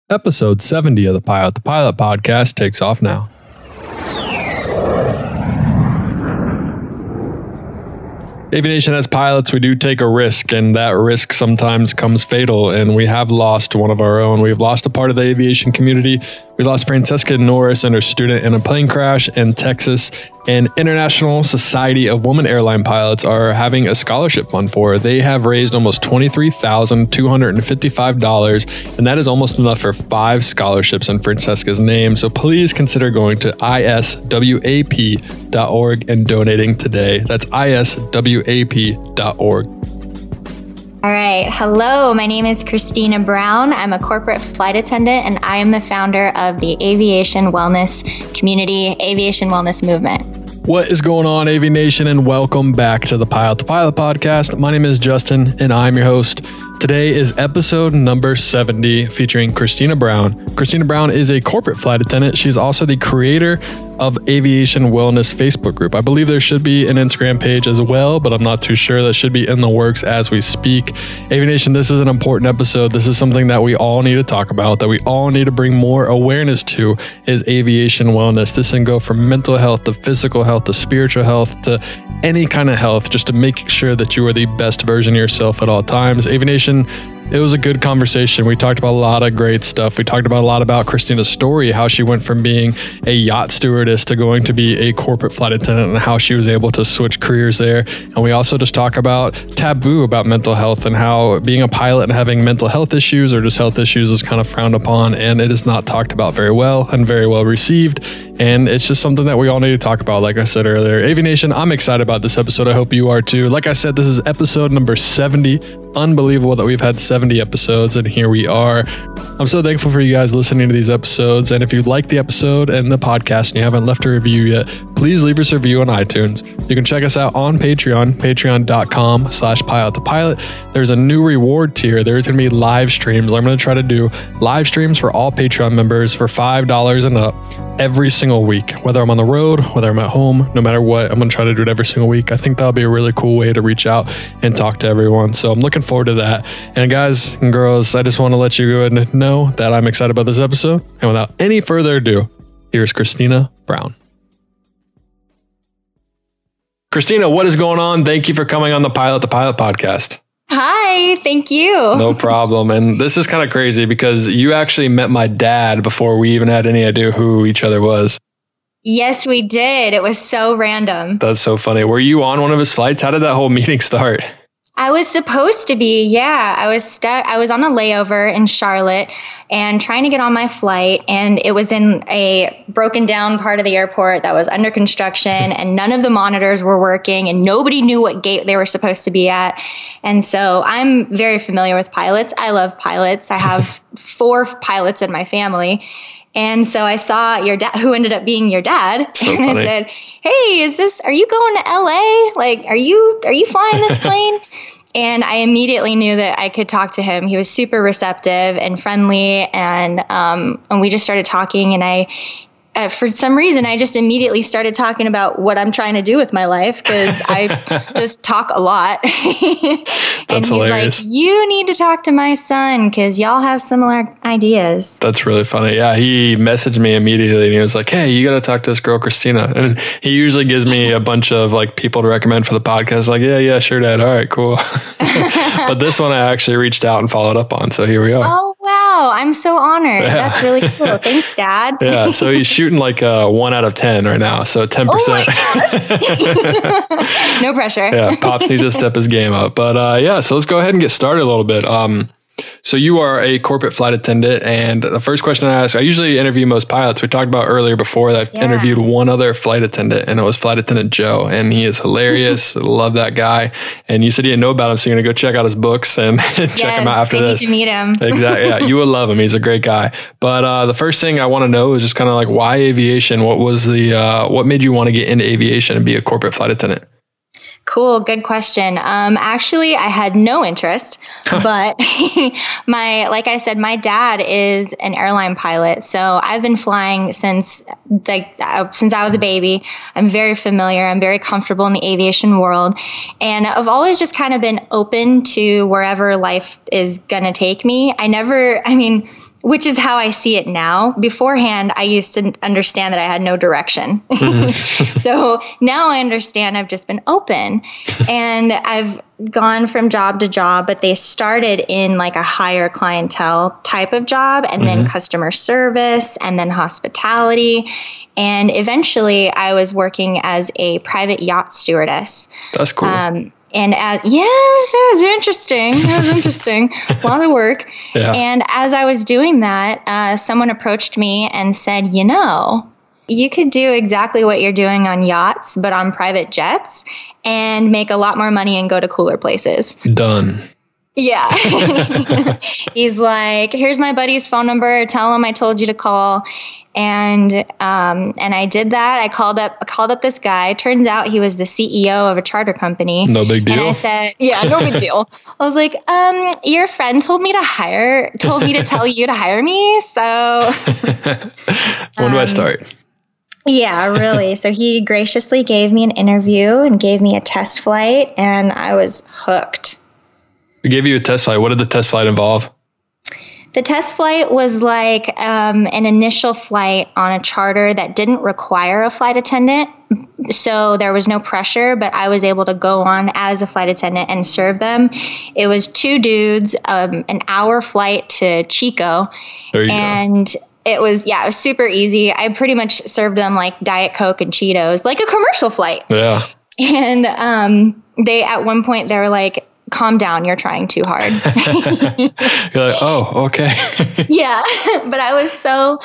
Episode 70 of the Pilot podcast takes off now. Aviation as pilots, we do take a risk, and that risk sometimes comes fatal, and we have lost one of our own. We've lost a part of the aviation community. We lost Francesca Norris and her student in a plane crash in Texas, and International Society of Women Airline Pilots are having a scholarship fund for her. They have raised almost $23,255, and that is almost enough for 5 scholarships in Francesca's name. So please consider going to iswap.org and donating today. That's iswap.org. All right. Hello, my name is Christina Brown. I'm a corporate flight attendant, and I am the founder of the Aviation Wellness Community, Aviation Wellness Movement. What is going on, Aviation, and welcome back to the Pilot podcast. My name is Justin, and I'm your host. Today is episode number 70 featuring Christina Brown. Christina Brown is a corporate flight attendant. She's also the creator of Aviation Wellness Facebook group. I believe there should be an Instagram page as well, but I'm not too sure. That should be in the works as we speak. Aviation, this is an important episode. This is something that we all need to talk about, that we all need to bring more awareness to, is aviation wellness. This can go from mental health to physical health to spiritual health to any kind of health, just to make sure that you are the best version of yourself at all times. Aviation, it was a good conversation. We talked about a lot of great stuff. We talked about a lot about Christina's story, how she went from being a yacht stewardess to going to be a corporate flight attendant, and how she was able to switch careers there. And we also just talk about taboo about mental health, and how being a pilot and having mental health issues or just health issues is kind of frowned upon, and it is not talked about very well and very well received. And it's just something that we all need to talk about. Like I said earlier, Aviation, I'm excited about this episode. I hope you are too. Like I said, this is episode number 70. Unbelievable that we've had 70 episodes, and here we are. I'm so thankful for you guys listening to these episodes. And if you like the episode and the podcast and you haven't left a review yet, please leave us a review on iTunes. You can check us out on Patreon, patreon.com/pilot. There's a new reward tier. There's going to be live streams. I'm going to try to do live streams for all Patreon members for $5 and up every single week, whether I'm on the road, whether I'm at home, no matter what. I'm going to try to do it every single week. I think that'll be a really cool way to reach out and talk to everyone. So I'm looking forward to that. And guys and girls, I just want to let you go ahead and know that I'm excited about this episode. And without any further ado, here's Christina Brown. Christina, what is going on? Thank you for coming on the Pilot podcast. Hi, thank you. No problem. And this is kind of crazy because you actually met my dad before we even had any idea who each other was. Yes, we did. It was so random. That's so funny. Were you on one of his flights? How did that whole meeting start? I was supposed to be, yeah. I was stuck. I was on a layover in Charlotte and trying to get on my flight, and it was in a broken down part of the airport that was under construction, and none of the monitors were working, and nobody knew what gate they were supposed to be at. And so I'm very familiar with pilots. I love pilots. I have 4 pilots in my family. And so I saw your dad, who ended up being your dad, so and I said, "Hey, are you going to LA? Like, are you flying this plane?" And I immediately knew that I could talk to him. He was super receptive and friendly, and we just started talking. And for some reason, I just immediately started talking about what I'm trying to do with my life, because I just talk a lot. And he's hilarious. like, "You need to talk to my son because y'all have similar ideas." That's really funny. Yeah, he messaged me immediately and he was like, "Hey, you got to talk to this girl, Christina." And he usually gives me a bunch of like people to recommend for the podcast. Like, yeah, sure, Dad. All right, cool. But this one I actually reached out and followed up on. So here we are. Oh, wow. I'm so honored. Yeah. That's really cool. Thanks, Dad. Yeah. So he's shooting like a 1 out of 10 right now. So 10%. Oh my gosh. No pressure. Yeah. Pops needs to step his game up. But yeah, so let's go ahead and get started a little bit. So you are a corporate flight attendant, and the first question I ask, I usually interview most pilots. We talked about earlier before that I've interviewed one other flight attendant, and it was Flight Attendant Joe, and he is hilarious. Love that guy. And you said you didn't know about him, so you're going to go check out his books and check him out after this. Need to meet him. Exactly. Yeah, you will love him. He's a great guy. But the first thing I want to know is just kind of like, why aviation? What was what made you want to get into aviation and be a corporate flight attendant? Cool. Good question. Actually, I had no interest, but like I said, my dad is an airline pilot. So I've been flying since I was a baby. I'm very familiar. I'm very comfortable in the aviation world. And I've always just kind of been open to wherever life is going to take me. which is how I see it now. Beforehand, I used to understand that I had no direction. So now I understand I've just been open, and I've gone from job to job, but they started in like a higher clientele type of job, and then customer service, and then hospitality. And eventually I was working as a private yacht stewardess. That's cool. And it was interesting. It was interesting. A lot of work. Yeah. And as I was doing that, someone approached me and said, you could do exactly what you're doing on yachts, but on private jets, and make a lot more money and go to cooler places. Done. Yeah. He's like, here's my buddy's phone number. Tell him I told you to call. And I did that. I called up this guy. Turns out he was the CEO of a charter company. No big deal. And I said, no big deal. I was like, your friend told me to tell you to hire me. So when do I start? Yeah, really. So he graciously gave me an interview and gave me a test flight, and I was hooked. He gave you a test flight. What did the test flight involve? The test flight was like an initial flight on a charter that didn't require a flight attendant. So there was no pressure, but I was able to go on as a flight attendant and serve them. It was 2 dudes, an hour flight to Chico. There you go. It was super easy. I pretty much served them like Diet Coke and Cheetos, like a commercial flight. Yeah. And they, at one point, they were like, calm down, you're trying too hard. You're like, oh, okay. Yeah. But I was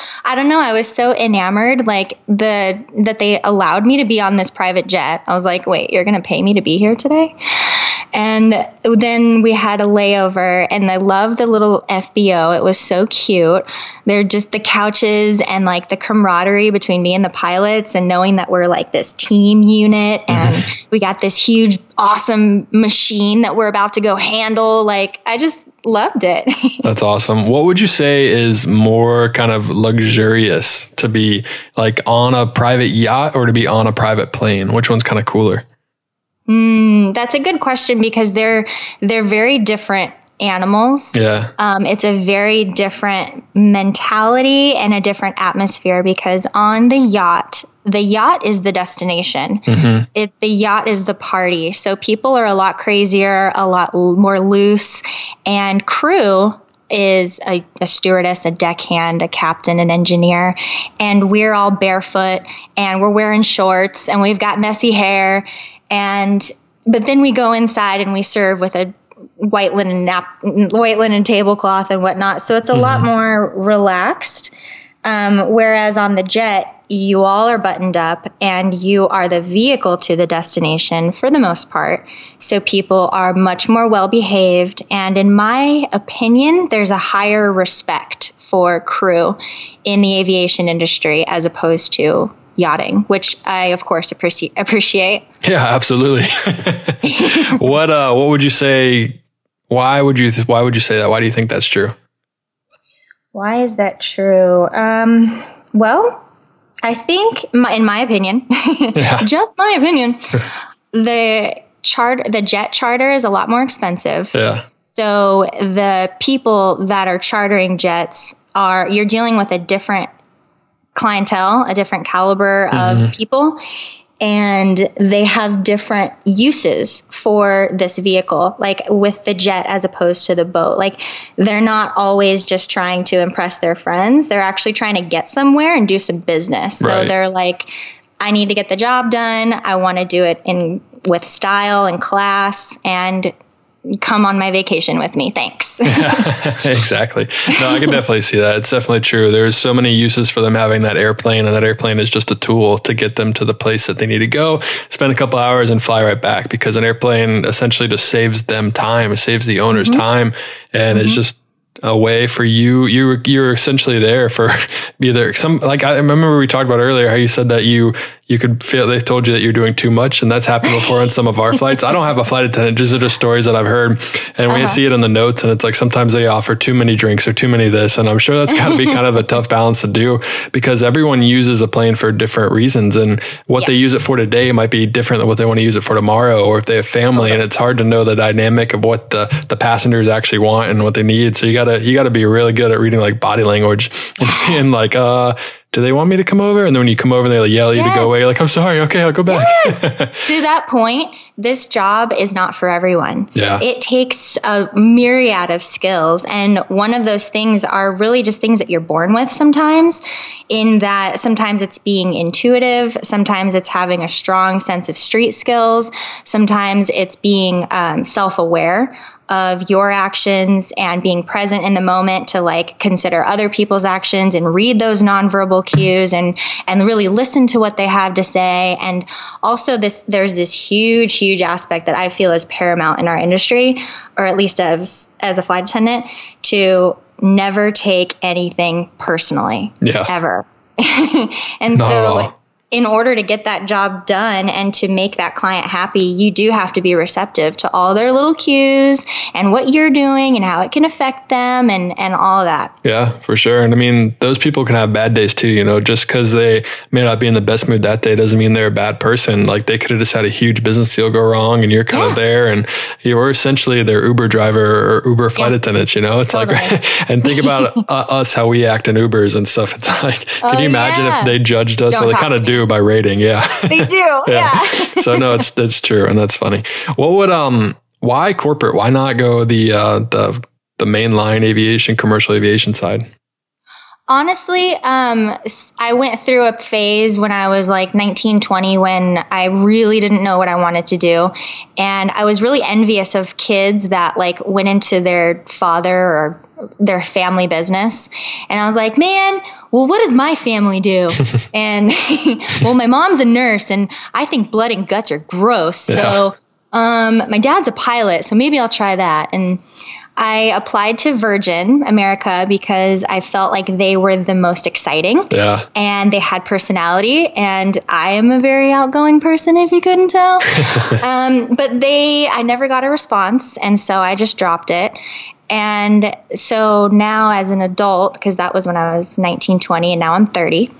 so enamored, like that they allowed me to be on this private jet. I was like, wait, you're going to pay me to be here today? And then we had a layover, and I loved the little FBO. It was so cute. They're just the couches and like the camaraderie between me and the pilots, and knowing that we're like this team unit, and we got this huge, awesome machine that we're about to go handle. Like, I just loved it. That's awesome. What would you say is more kind of luxurious, to be like on a private yacht or to be on a private plane? Which one's kind of cooler? That's a good question, because they're very different animals. Yeah. It's a very different mentality and a different atmosphere, because on the yacht is the destination. The yacht is the party. So people are a lot crazier, a lot more loose, and crew is a stewardess, a deckhand, a captain, an engineer, and we're all barefoot, and we're wearing shorts, and we've got messy hair. But then we go inside and we serve with a white linen tablecloth and whatnot. So it's a lot more relaxed. Whereas on the jet, you all are buttoned up, and you are the vehicle to the destination for the most part. So people are much more well behaved. And in my opinion, there's a higher respect for crew in the aviation industry as opposed to yachting, which I, of course, appreciate. Yeah, absolutely. What would you say? Why would you say that? Why do you think that's true? Why is that true? Well, I think, in my opinion, just my opinion, the jet charter is a lot more expensive. Yeah. So the people that are chartering jets you're dealing with a different clientele, a different caliber of people, and they have different uses for this vehicle, like with the jet as opposed to the boat. Like, they're not always just trying to impress their friends. They're actually trying to get somewhere and do some business. Right. So they're like, I need to get the job done. I want to do it with style and class, and come on my vacation with me. Thanks. Exactly. No, I can definitely see that. It's definitely true. There's so many uses for them having that airplane, and that airplane is just a tool to get them to the place that they need to go, spend a couple hours and fly right back, because an airplane essentially just saves them time. It saves the owner's time, and it's just a way for you. You're essentially there for either I remember we talked about earlier how you said that you you could feel they told you that you're doing too much. And that's happened before on some of our flights. I don't have a flight attendant. These are just stories that I've heard. And we see it in the notes, and it's like sometimes they offer too many drinks or too many this. And I'm sure that's got to be kind of a tough balance to do, because everyone uses a plane for different reasons. And what they use it for today might be different than what they want to use it for tomorrow, or if they have family. And it's hard to know the dynamic of what the passengers actually want and what they need. So you gotta be really good at reading like body language and seeing like, do they want me to come over? And then when you come over, they like yell at you to go away. You're like, I'm sorry. Okay, I'll go back. Yes. To that point, this job is not for everyone. Yeah. It takes a myriad of skills. And one of those things are really just things that you're born with sometimes, in that sometimes it's being intuitive. Sometimes it's having a strong sense of street skills. Sometimes it's being self-aware of your actions and being present in the moment to like consider other people's actions and read those nonverbal cues and really listen to what they have to say. And also there's this huge aspect that I feel is paramount in our industry, or at least as a flight attendant, to never take anything personally, ever. And so in order to get that job done and to make that client happy, you do have to be receptive to all their little cues and what you're doing and how it can affect them and all of that. Yeah, for sure. And I mean, those people can have bad days too, you know, just because they may not be in the best mood that day doesn't mean they're a bad person. Like they could have just had a huge business deal go wrong and you're kind of there, and you were essentially their Uber driver or Uber flight attendants, you know, it's like, and think about us, how we act in Ubers and stuff. It's like, can you imagine if they judged us? Well, they kind of do by rating. Yeah, they do. Yeah. So no, it's true. And that's funny. What would, why corporate? Why not go the mainline aviation, commercial aviation side? Honestly, I went through a phase when I was like 19, 20, when I really didn't know what I wanted to do. And I was really envious of kids that like went into their father or their family business. And I was like, man, well, what does my family do? And well, my mom's a nurse and I think blood and guts are gross. So my dad's a pilot, so maybe I'll try that. And I applied to Virgin America because I felt like they were the most exciting. Yeah. And they had personality, and I am a very outgoing person, if you couldn't tell. But I never got a response, and so I just dropped it. And so now as an adult, because that was when I was 19, 20, and now I'm 30,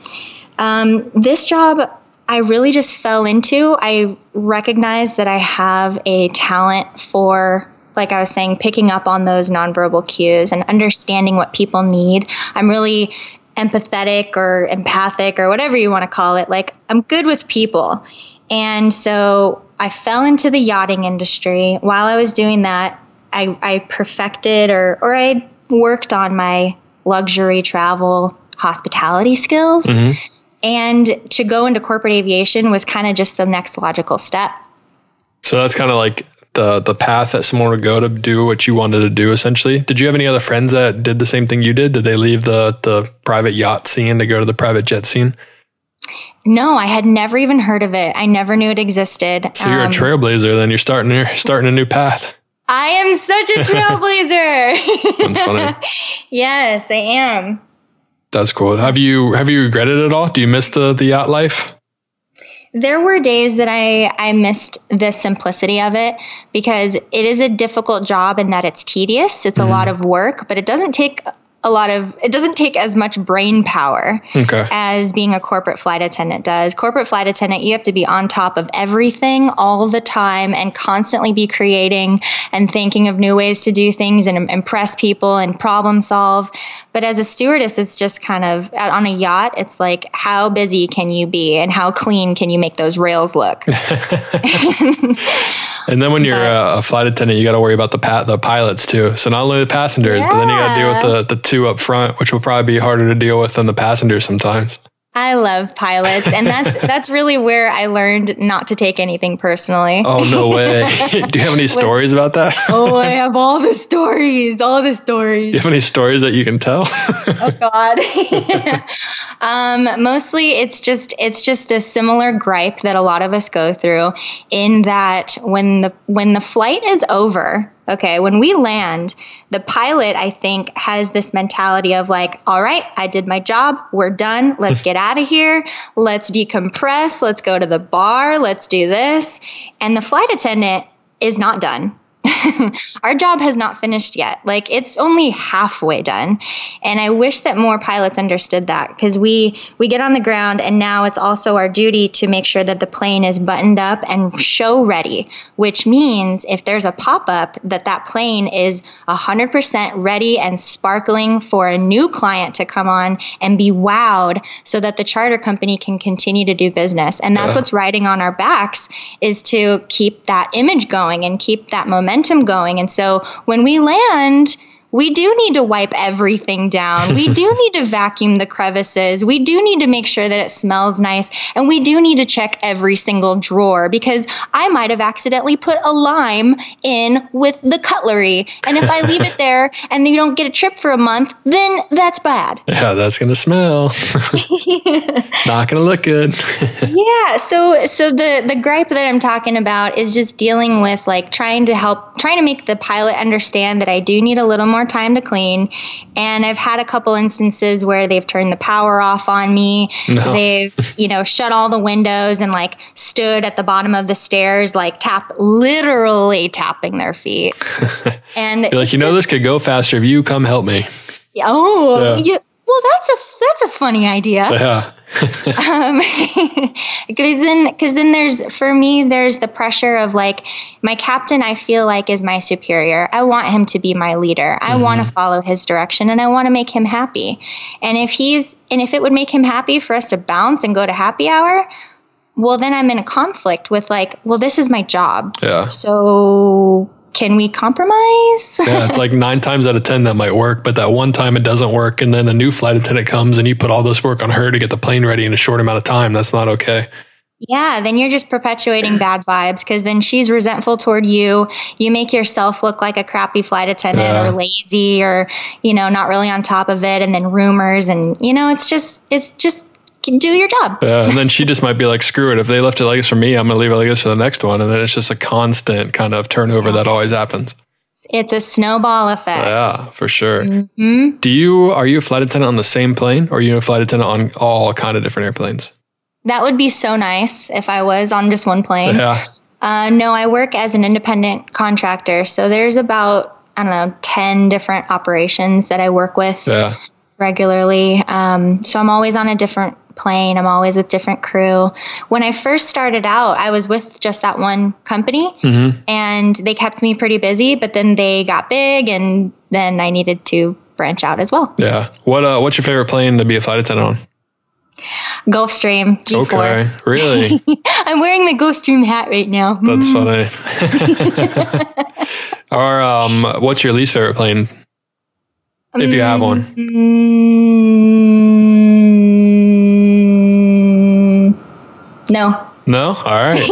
this job I really just fell into. I recognized that I have a talent for, like I was saying, picking up on those nonverbal cues and understanding what people need. I'm really empathetic or empathic or whatever you want to call it. Like, I'm good with people. And so I fell into the yachting industry. While I was doing that, I perfected or I worked on my luxury travel hospitality skills. Mm-hmm. And to go into corporate aviation was kind of just the next logical step. So that's kind of like the path that someone would go to do what you wanted to do, essentially. Did you have any other friends that did the same thing you did? Did they leave the private yacht scene to go to the private jet scene? No, I had never even heard of it. I never knew it existed. So you're a trailblazer, then you're starting a new path. I am such a trailblazer. That's funny. Yes, I am. That's cool. Have you regretted it at all? Do you miss the yacht life? There were days that I missed the simplicity of it, because it is a difficult job in that it's tedious. It's a lot of work, but it doesn't take as much brain power as being a corporate flight attendant does. Corporate flight attendant, you have to be on top of everything all the time and constantly be creating and thinking of new ways to do things and impress people and problem solve. But as a stewardess, it's just kind of, on a yacht, it's like, how busy can you be and how clean can you make those rails look? And then when you're a flight attendant, you got to worry about the pilots too. So not only the passengers, but then you got to deal with the two up front, which will probably be harder to deal with than the passengers sometimes. I love pilots, and that's really where I learned not to take anything personally. Oh, no way. Do you have any stories about that? Oh, I have all the stories. Do you have any stories that you can tell? Oh, God. Mostly it's just a similar gripe that a lot of us go through, in that when the flight is over, okay, when we land, the pilot, I think, has this mentality of like, all right, I did my job. We're done. Let's get out of here. Let's decompress. Let's go to the bar. Let's do this. And the flight attendant is not done. Our job has not finished yet. Like, it's only halfway done. And I wish that more pilots understood that, because we get on the ground, and now it's also our duty to make sure that the plane is buttoned up and show ready, which means if there's a pop-up, that plane is 100% ready and sparkling for a new client to come on and be wowed, so that the charter company can continue to do business. And that's what's riding on our backs, is to keep that image going and keep that momentum going. And so when we land, we do need to wipe everything down. We do need to vacuum the crevices. We do need to make sure that it smells nice. And we do need to check every single drawer, because I might have accidentally put a lime in with the cutlery. And if I leave it there and you don't get a trip for a month, then that's bad. Yeah, that's going to smell. Not going to look good. Yeah. So the gripe that I'm talking about is just dealing with like trying to make the pilot understand that I do need a little more time to clean. And I've had a couple instances where they've turned the power off on me. No. They've, shut all the windows and like stood at the bottom of the stairs, like literally tapping their feet. And you're like, this could go faster if you come help me. Oh, yeah. Well, that's a funny idea. Yeah. Because then there's the pressure of like, my captain, I feel like, is my superior. I want him to be my leader. I want to follow his direction, and I want to make him happy. And if it would make him happy for us to bounce and go to happy hour, well, then I'm in a conflict with like, well, this is my job. Yeah. So can we compromise? Yeah, it's like 9 times out of 10 that might work, but that one time it doesn't work, and then a new flight attendant comes and you put all this work on her to get the plane ready in a short amount of time. That's not okay. Yeah, then you're just perpetuating bad vibes, because then she's resentful toward you. You make yourself look like a crappy flight attendant or lazy, or, not really on top of it, and then rumors, and, it's just do your job. Yeah, and then she just might be like, screw it. If they left it like this for me, I'm going to leave it like this for the next one. And then it's just a constant kind of turnover that always happens. It's a snowball effect. Yeah, for sure. Mm-hmm. Are you a flight attendant on the same plane, or are you a flight attendant on all kind of different airplanes? That would be so nice if I was on just one plane. Yeah. No, I work as an independent contractor. So there's about, 10 different operations that I work with regularly. So I'm always on a different plane. I'm always with different crew. When I first started out, I was with just that one company, and they kept me pretty busy, but then they got big, and then I needed to branch out as well. Yeah. What's your favorite plane to be a flight attendant on? Gulfstream G4. Okay, really? I'm wearing the Gulfstream hat right now. That's funny. Or what's your least favorite plane? If you have one. No. No? All right.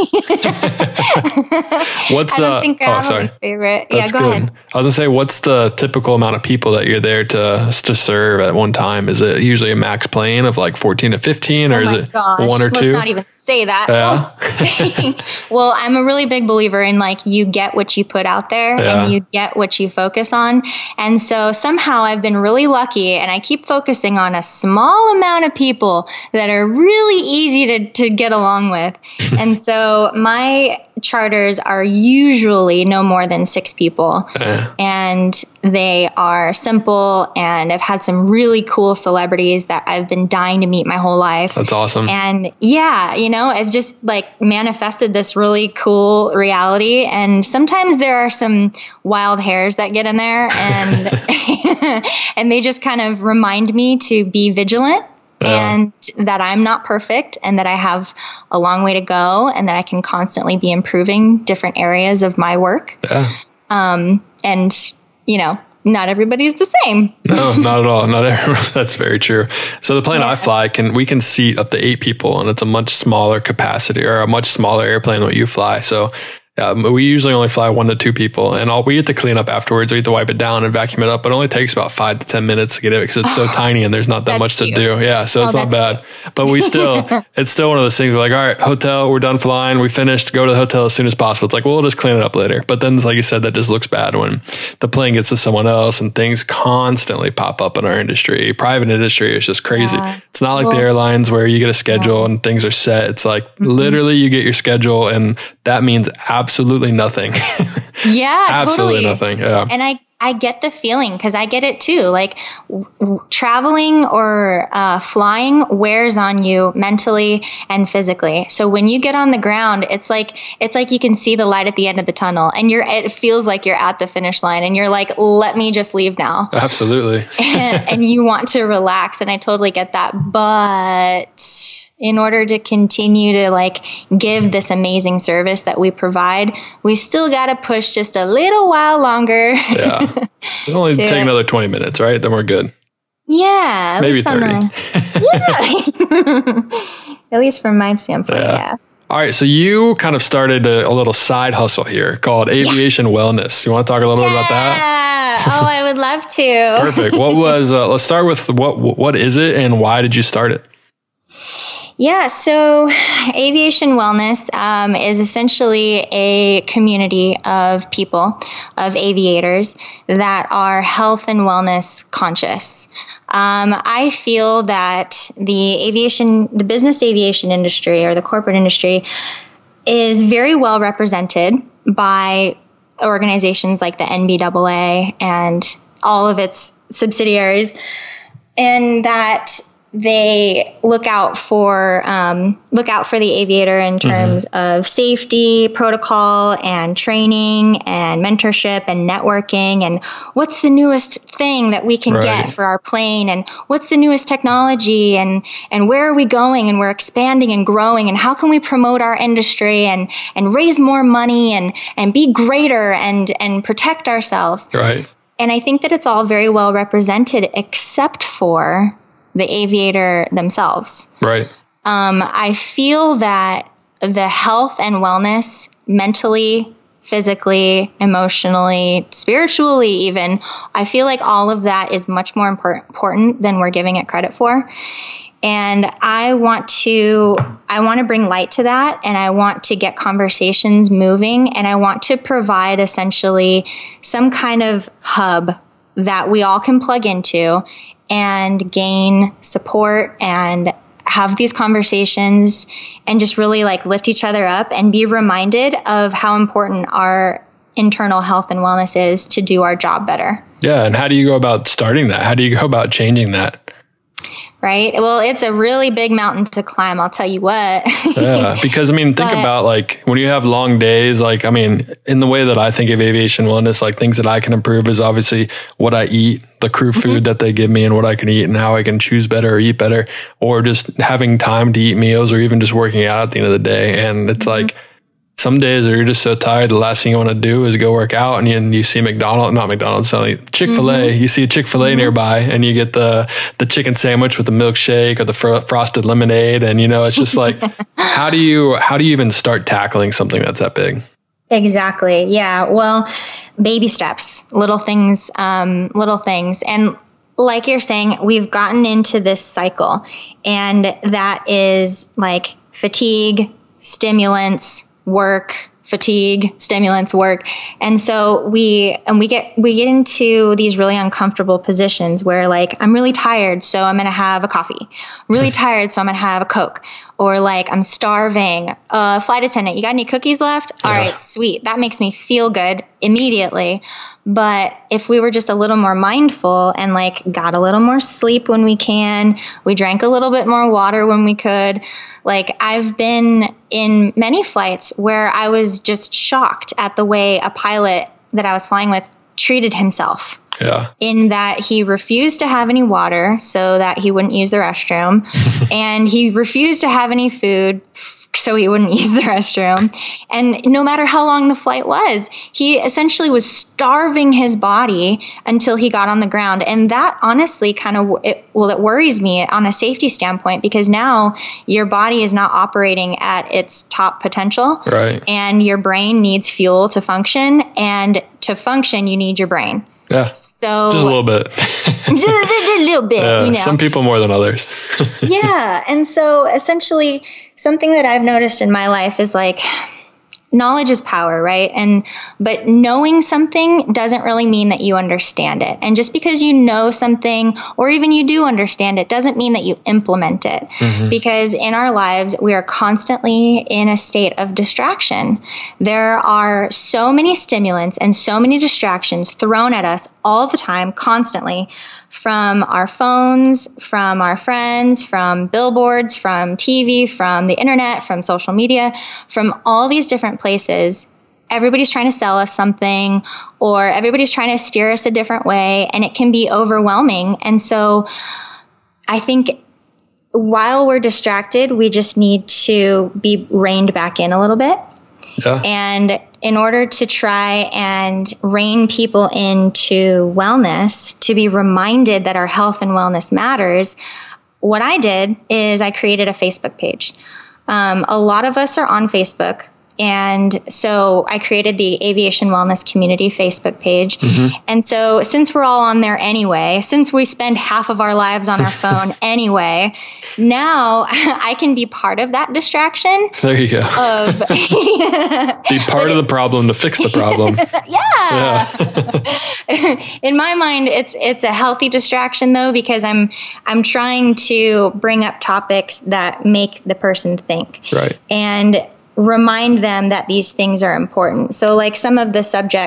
What's I don't think I have a favorite. That's go ahead. I was gonna say, what's the typical amount of people that you're there to serve at one time? Is it usually a max plane of like 14 to 15, or is it one or two? Let's not even say that. Yeah. Well, I'm a really big believer in like, you get what you put out there and you get what you focus on. And so somehow I've been really lucky, and I keep focusing on a small amount of people that are really easy to get along with. And so my charters are usually no more than 6 people, and they are simple, and I've had some really cool celebrities that I've been dying to meet my whole life. That's awesome. And I've just like manifested this really cool reality. And sometimes there are some wild hairs that get in there, and and they just kind of remind me to be vigilant. And that I'm not perfect, and that I have a long way to go, and that I can constantly be improving different areas of my work. Yeah. And, not everybody's the same. No, not at all. Not everyone. That's very true. So the plane I fly, we can seat up to 8 people, and it's a much smaller capacity, or a much smaller airplane than what you fly. So We usually only fly 1 to 2 people, and we get to clean up afterwards. We get to wipe it down and vacuum it up, but it only takes about 5 to 10 minutes to get it because it's so tiny and there's not that much to do. Yeah, so it's not bad. Cute. But we still, it's still one of those things we're like, all right, hotel, we're done flying, we finished, go to the hotel as soon as possible. It's like, well, we'll just clean it up later. But then, like you said, that just looks bad when the plane gets to someone else, and things constantly pop up in our industry. Private industry is just crazy. Yeah. It's not like the airlines where you get a schedule and things are set. It's like literally you get your schedule, and that means absolutely nothing. Yeah, absolutely totally. Nothing. Yeah. And I get the feeling, because I get it too. Like traveling or flying wears on you mentally and physically. So when you get on the ground, it's like you can see the light at the end of the tunnel, and it feels like you're at the finish line, and you're like, let me just leave now. Absolutely. and you want to relax, and I totally get that. But in order to continue to like give this amazing service that we provide, we still got to push just a little while longer. Yeah. It'll only take another 20 minutes, right? Then we're good. Yeah. Maybe 30. Yeah. At least from my standpoint, yeah. All right. So you kind of started a little side hustle here called Aviation Wellness. You want to talk a little bit about that? Oh, I would love to. Perfect. What was, let's start with what is it and why did you start it? Yeah, so Aviation Wellness is essentially a community of people, of aviators that are health and wellness conscious. I feel that the business aviation industry or the corporate industry is very well represented by organizations like the NBAA and all of its subsidiaries, and that they look out for the aviator in terms of safety, protocol, and training, and mentorship, and networking, and what's the newest thing that we can get for our plane, and what's the newest technology, and where are we going, and we're expanding and growing, and how can we promote our industry and raise more money and be greater and protect ourselves. Right. And I think that it's all very well represented except for the aviator themselves. Right. I feel that the health and wellness, mentally, physically, emotionally, spiritually even, I feel like all of that is much more important than we're giving it credit for. And I want to bring light to that, and I want to get conversations moving, and I want to provide essentially some kind of hub that we all can plug into and gain support and have these conversations and just really like lift each other up and be reminded of how important our internal health and wellness is to do our job better. Yeah. And how do you go about starting that? How do you go about changing that? Right. Well, it's a really big mountain to climb, I'll tell you what. Yeah. Because I mean, think about like when you have long days, like, I mean, in the way that I think of aviation wellness, like things that I can improve is obviously what I eat, the crew food that they give me and what I can eat and how I can choose better or eat better, or just having time to eat meals or even just working out at the end of the day. And it's like, some days you're just so tired, the last thing you want to do is go work out, and you see Chick-fil-A, you see a Chick-fil-A nearby, and you get the chicken sandwich with the milkshake or the frosted lemonade. And, you know, it's just like, how do you even start tackling something that's that big? Exactly. Yeah. Well, baby steps, little things. And like you're saying, we've gotten into this cycle, and that is like fatigue, stimulants, work, fatigue, stimulants, work. And so we get into these really uncomfortable positions where like, I'm really tired, so I'm going to have a coffee. I'm really tired, so I'm going to have a Coke. Or like, I'm starving. Flight attendant, you got any cookies left? All right, sweet. That makes me feel good immediately. But if we were just a little more mindful and like got a little more sleep when we can, we drank a little bit more water when we could. Like I've been in many flights where I was just shocked at the way a pilot that I was flying with treated himself. Yeah. In that he refused to have any water so that he wouldn't use the restroom. And he refused to have any food so he wouldn't use the restroom. And no matter how long the flight was, he essentially was starving his body until he got on the ground. And that honestly it worries me on a safety standpoint, because now your body is not operating at its top potential. Right. And your brain needs fuel to function. And to function, you need your brain. Yeah. So just a little bit. just a little bit, you know. Some people more than others. Yeah. And so essentially something that I've noticed in my life is like, knowledge is power, right? But knowing something doesn't really mean that you understand it. And just because you know something, or even you do understand it, doesn't mean that you implement it. Mm-hmm. Because in our lives, we are constantly in a state of distraction. There are so many stimulants and so many distractions thrown at us all the time, constantly, from our phones, from our friends, from billboards, from TV, from the internet, from social media, from all these different places. Everybody's trying to sell us something, or everybody's trying to steer us a different way, and it can be overwhelming. And so I think while we're distracted, we just need to be reined back in a little bit. Yeah. And in order to try and rein people into wellness, to be reminded that our health and wellness matters, what I did is I created a Facebook page. A lot of us are on Facebook. And so I created the Aviation Wellness Community Facebook page. Mm-hmm. And so since we're all on there anyway, since we spend half of our lives on our phone anyway, now I can be part of that distraction. There you go. Be part of the problem to fix the problem. Yeah. In my mind, it's a healthy distraction though, because I'm trying to bring up topics that make the person think. Right. And remind them that these things are important. So like some of the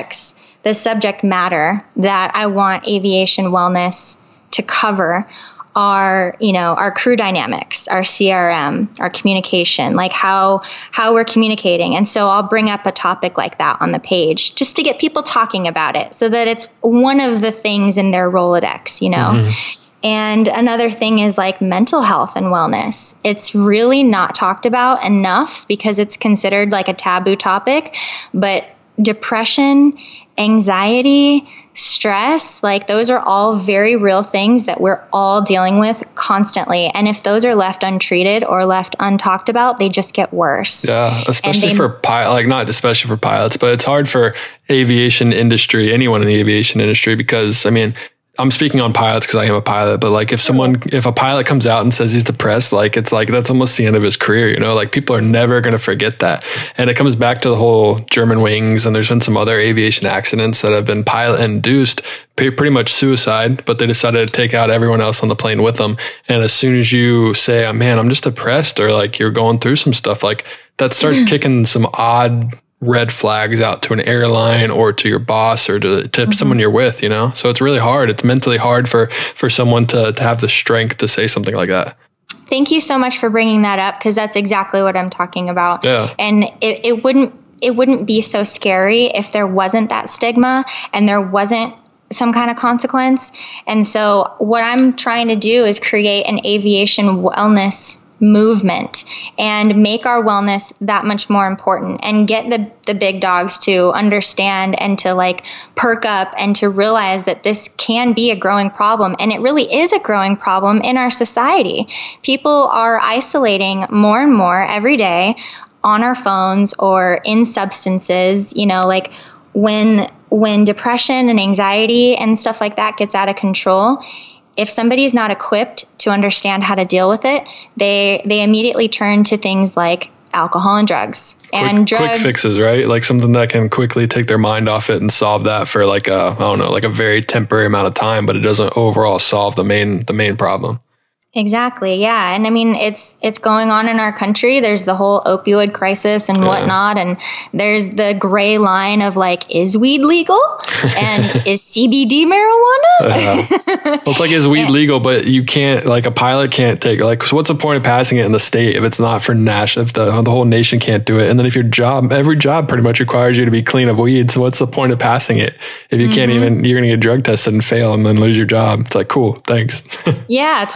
subject matter that I want aviation wellness to cover are, our crew dynamics, our CRM, our communication, like how we're communicating. And so I'll bring up a topic like that on the page just to get people talking about it, so that it's one of the things in their Rolodex, Mm-hmm. And another thing is like mental health and wellness. It's really not talked about enough because it's considered like a taboo topic, but depression, anxiety, stress, like those are all very real things that we're all dealing with constantly. And if those are left untreated or left untalked about, they just get worse. Yeah, especially for pilots, not especially for pilots, but it's hard for aviation industry, anyone in the aviation industry, because I'm speaking on pilots because I am a pilot, but like if a pilot comes out and says he's depressed, like it's like that's almost the end of his career, like people are never going to forget that. And it comes back to the whole German wings, and there's been some other aviation accidents that have been pilot induced, pretty much suicide, but they decided to take out everyone else on the plane with them. And as soon as you say, oh, man, I'm just depressed, or like you're going through some stuff, like that starts kicking some odd red flags out to an airline or to your boss or to mm-hmm. someone you're with, So it's really hard. It's mentally hard for someone to have the strength to say something like that. Thank you so much for bringing that up, because that's exactly what I'm talking about. Yeah. And it wouldn't be so scary if there wasn't that stigma and there wasn't some kind of consequence. And so what I'm trying to do is create an aviation wellness movement and make our wellness that much more important, and get the big dogs to understand and to like perk up and to realize that this can be a growing problem. And it really is a growing problem in our society. People are isolating more and more every day on our phones or in substances, like when depression and anxiety and stuff like that gets out of control, if somebody's not equipped to understand how to deal with it, they immediately turn to things like alcohol and drugs. Quick fixes, right? Like something that can quickly take their mind off it and solve that for like a very temporary amount of time, but it doesn't overall solve the main problem. Exactly. Yeah. And it's going on in our country. There's the whole opioid crisis and whatnot. And there's the gray line of like, is weed legal? And is CBD marijuana? Well, it's like, is weed legal, but you can't, like a pilot can't take, like, so what's the point of passing it in the state if it's not for national, if the whole nation can't do it? And then if every job pretty much requires you to be clean of weed. So what's the point of passing it if you can't even, you're going to get drug tested and fail and then lose your job? It's like, cool, thanks. Yeah, totally.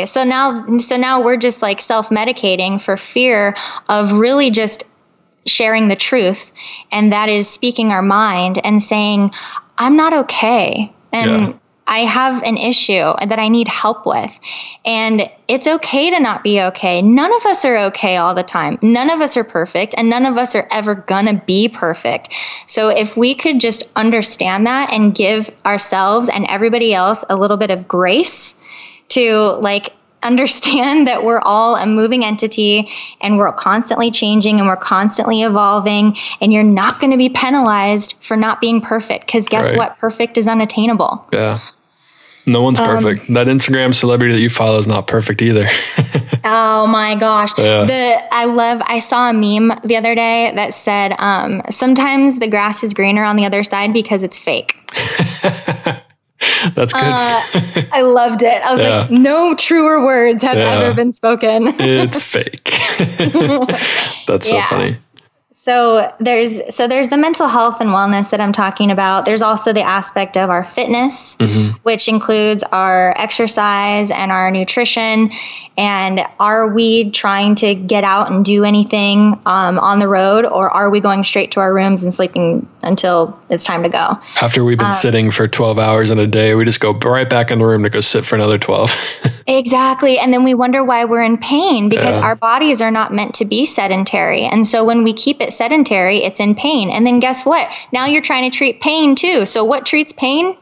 So now we're just like self-medicating for fear of really just sharing the truth. And that is speaking our mind and saying, I'm not okay. And I have an issue that I need help with. And it's okay to not be okay. None of us are okay all the time. None of us are perfect, and none of us are ever gonna be perfect. So if we could just understand that and give ourselves and everybody else a little bit of grace to like understand that we're all a moving entity and we're constantly changing and we're constantly evolving, and you're not going to be penalized for not being perfect, because guess what? Perfect is unattainable. Yeah. No one's perfect. That Instagram celebrity that you follow is not perfect either. Oh my gosh. Yeah. I saw a meme the other day that said, sometimes the grass is greener on the other side because it's fake. That's good. I loved it. I was like, no truer words have ever been spoken. It's fake. That's so funny. So there's the mental health and wellness that I'm talking about. There's also the aspect of our fitness, which includes our exercise and our nutrition. And are we trying to get out and do anything on the road, or are we going straight to our rooms and sleeping until it's time to go? After we've been sitting for 12 hours in a day, we just go right back in the room to go sit for another 12. Exactly. And then we wonder why we're in pain, because our bodies are not meant to be sedentary. And so when we keep it sedentary, it's in pain. And then guess what? Now you're trying to treat pain too. So what treats pain?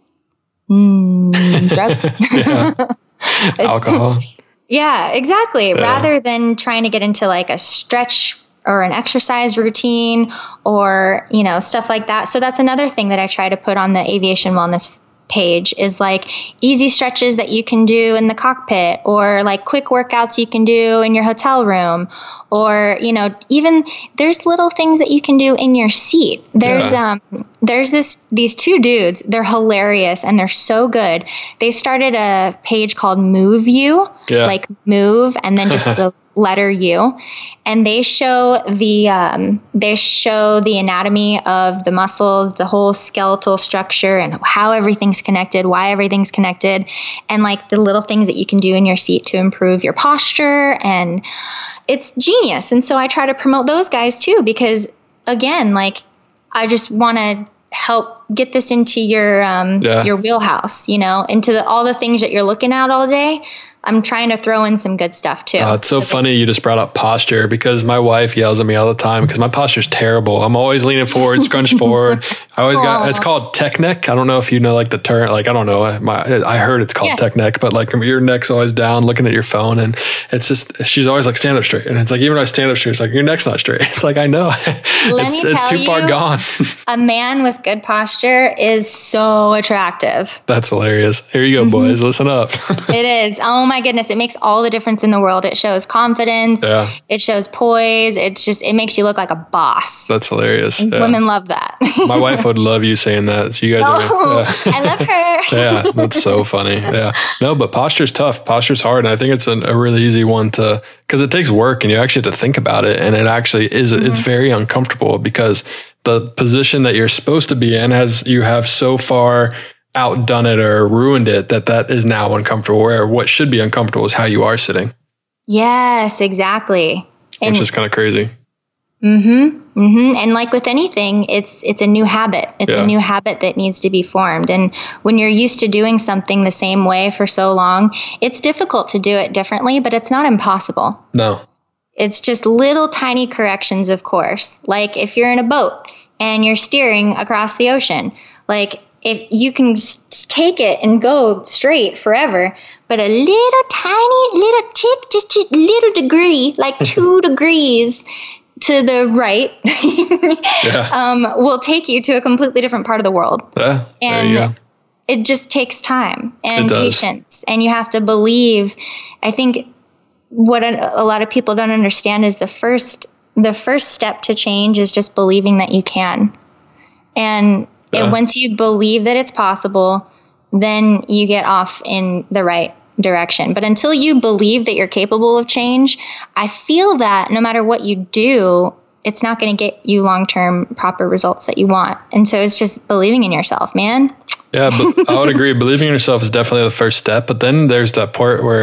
Drugs. Alcohol. Yeah, exactly. Rather than trying to get into like a stretch or an exercise routine or, stuff like that. So that's another thing that I try to put on the aviation wellness page is like easy stretches that you can do in the cockpit, or like quick workouts you can do in your hotel room, or even there's little things that you can do in your seat. There's these two dudes, they're hilarious and they're so good. They started a page called Move You, like move and then just the letter U, and they show the anatomy of the muscles, the whole skeletal structure, and how everything's connected, why everything's connected, and like the little things that you can do in your seat to improve your posture. And it's genius. And so I try to promote those guys too, because again, like I just want to help get this into your wheelhouse, into all the things that you're looking at all day. I'm trying to throw in some good stuff too. It's so funny you just brought up posture, because my wife yells at me all the time because my posture's terrible. I'm always leaning forward, scrunched forward. I always it's called tech neck. I don't know if you know like the term, like I don't know. I heard it's called tech neck, but like your neck's always down looking at your phone, and it's just, she's always like, stand up straight. And it's like, even when I stand up straight, it's like, your neck's not straight. It's like, I know. It's too far gone. A man with good posture is so attractive. That's hilarious. Here you go, boys. Listen up. It is. Oh my goodness. It makes all the difference in the world. It shows confidence. Yeah. It shows poise. It makes you look like a boss. That's hilarious. And women love that. My wife would love you saying that. So you guys I love her. Yeah. That's so funny. Yeah. No, but posture's tough. Posture's hard. And I think it's a really easy one because it takes work and you actually have to think about it. And it actually is, it's very uncomfortable because the position that you're supposed to be in you have so far outdone it or ruined it that is now uncomfortable, where what should be uncomfortable is how you are sitting. Yes, exactly. Which is kind of crazy. And like with anything, it's a new habit. It's a new habit that needs to be formed. And when you're used to doing something the same way for so long, it's difficult to do it differently, but it's not impossible. No. It's just little tiny corrections, of course. Like if you're in a boat and you're steering across the ocean, like if you can take it and go straight forever, but a little tiny tick, just a little degree, like 2 degrees to the right, will take you to a completely different part of the world. Yeah, there you go. It just takes time and patience, and you have to believe. I think what a lot of people don't understand is the first step to change is just believing that you can. And once you believe that it's possible, then you get off in the right direction. But until you believe that you're capable of change, I feel that no matter what you do, it's not going to get you long-term proper results that you want. And so it's just believing in yourself, man. Yeah, but I would agree. Believing in yourself is definitely the first step. But then there's that part where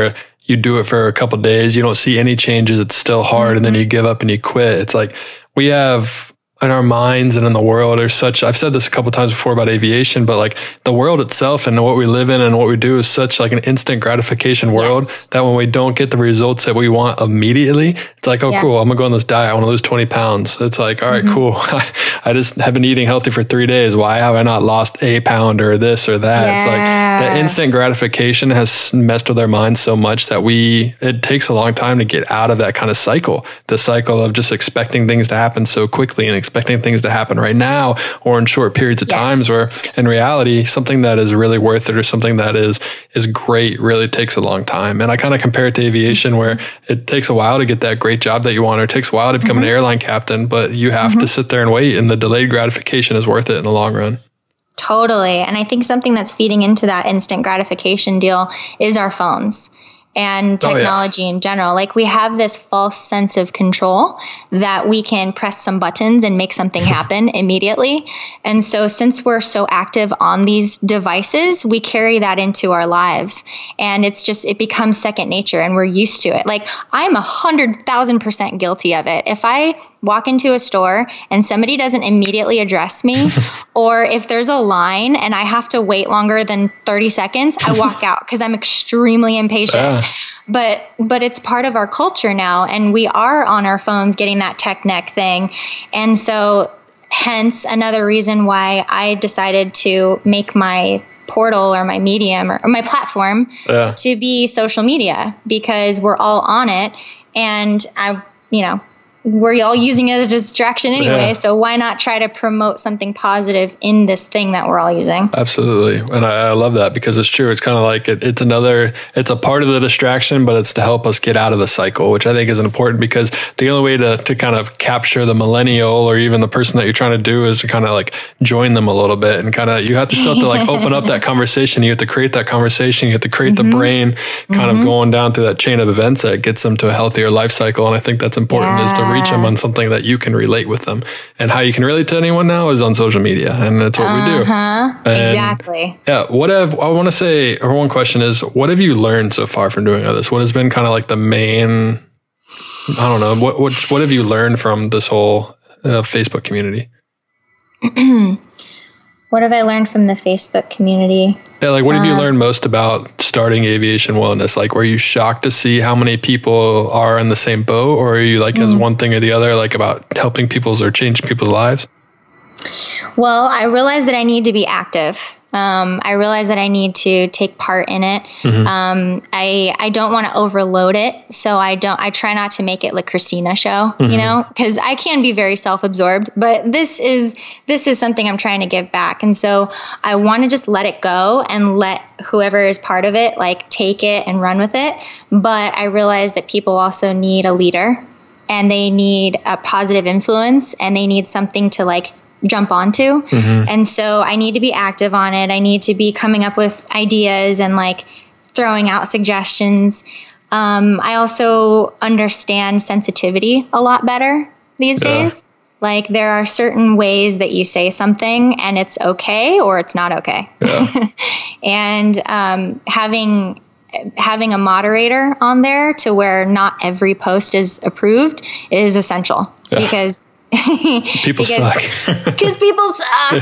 you do it for a couple of days, you don't see any changes, it's still hard, and then you give up and you quit. It's like we have in our minds and in the world are such, I've said this a couple of times before about aviation, but like the world itself and what we live in and what we do is such like an instant gratification world that when we don't get the results that we want immediately, it's like, oh, cool, I'm gonna go on this diet. I want to lose 20 pounds. It's like, all right, cool. I just have been eating healthy for 3 days. Why have I not lost a pound or this or that? It's like the instant gratification has messed with our minds so much that it takes a long time to get out of that kind of cycle. The cycle of just expecting things to happen so quickly and expecting things to happen right now or in short periods of times, where in reality, something that is really worth it or something that is great really takes a long time. And I kind of compare it to aviation, where it takes a while to get that great job that you want, or it takes a while to become an airline captain, but you have to sit there and wait, and the delayed gratification is worth it in the long run. Totally. And I think something that's feeding into that instant gratification deal is our phones and technology in general. Like, we have this false sense of control that we can press some buttons and make something happen immediately. And so since we're so active on these devices, we carry that into our lives, and it becomes second nature, and we're used to it. Like, I'm 100,000% guilty of it. If I walk into a store and somebody doesn't immediately address me, or if there's a line and I have to wait longer than 30 seconds, I walk out because I'm extremely impatient. But it's part of our culture now, and we are on our phones getting that tech neck thing. And so hence another reason why I decided to make my portal or my medium or my platform to be social media, because we're all on it, and we're all using it as a distraction anyway. So why not try to promote something positive in this thing that we're all using? Absolutely. And I love that, because it's true. It's kind of like it's a part of the distraction, but it's to help us get out of the cycle, which I think is important, because the only way to kind of capture the millennial or even the person that you're trying to do is to kind of like join them a little bit, and kind of, you have to still have to like open up that conversation. You have to create that conversation. You have to create the brain kind of going down through that chain of events that gets them to a healthier life cycle. And I think that's important, is to reach them on something that you can relate with them. And how you can relate to anyone now is on social media, and that's what we do. Exactly. Yeah. I want to say, or one question is, what have you learned so far from doing all this? What has been kind of like the main, I don't know, what have you learned from this whole Facebook community? What have I learned from the Facebook community? Yeah, like what have you learned most about starting Aviation Wellness? Like, were you shocked to see how many people are in the same boat, or are you like as one thing or the other, like about helping people's or changing people's lives? Well, I realized that I need to be active. I realized that I need to take part in it. I don't want to overload it. So I try not to make it like Christina show, because I can be very self-absorbed, but this is something I'm trying to give back. And so I want to just let it go and let whoever is part of it, like, take it and run with it. But I realize that people also need a leader, and they need a positive influence, and they need something to like jump onto. And so I need to be active on it. I need to be coming up with ideas and like throwing out suggestions. I also understand sensitivity a lot better these days. Like, there are certain ways that you say something and it's okay or it's not okay. And having a moderator on there to where not every post is approved is essential, because people suck. Because people suck.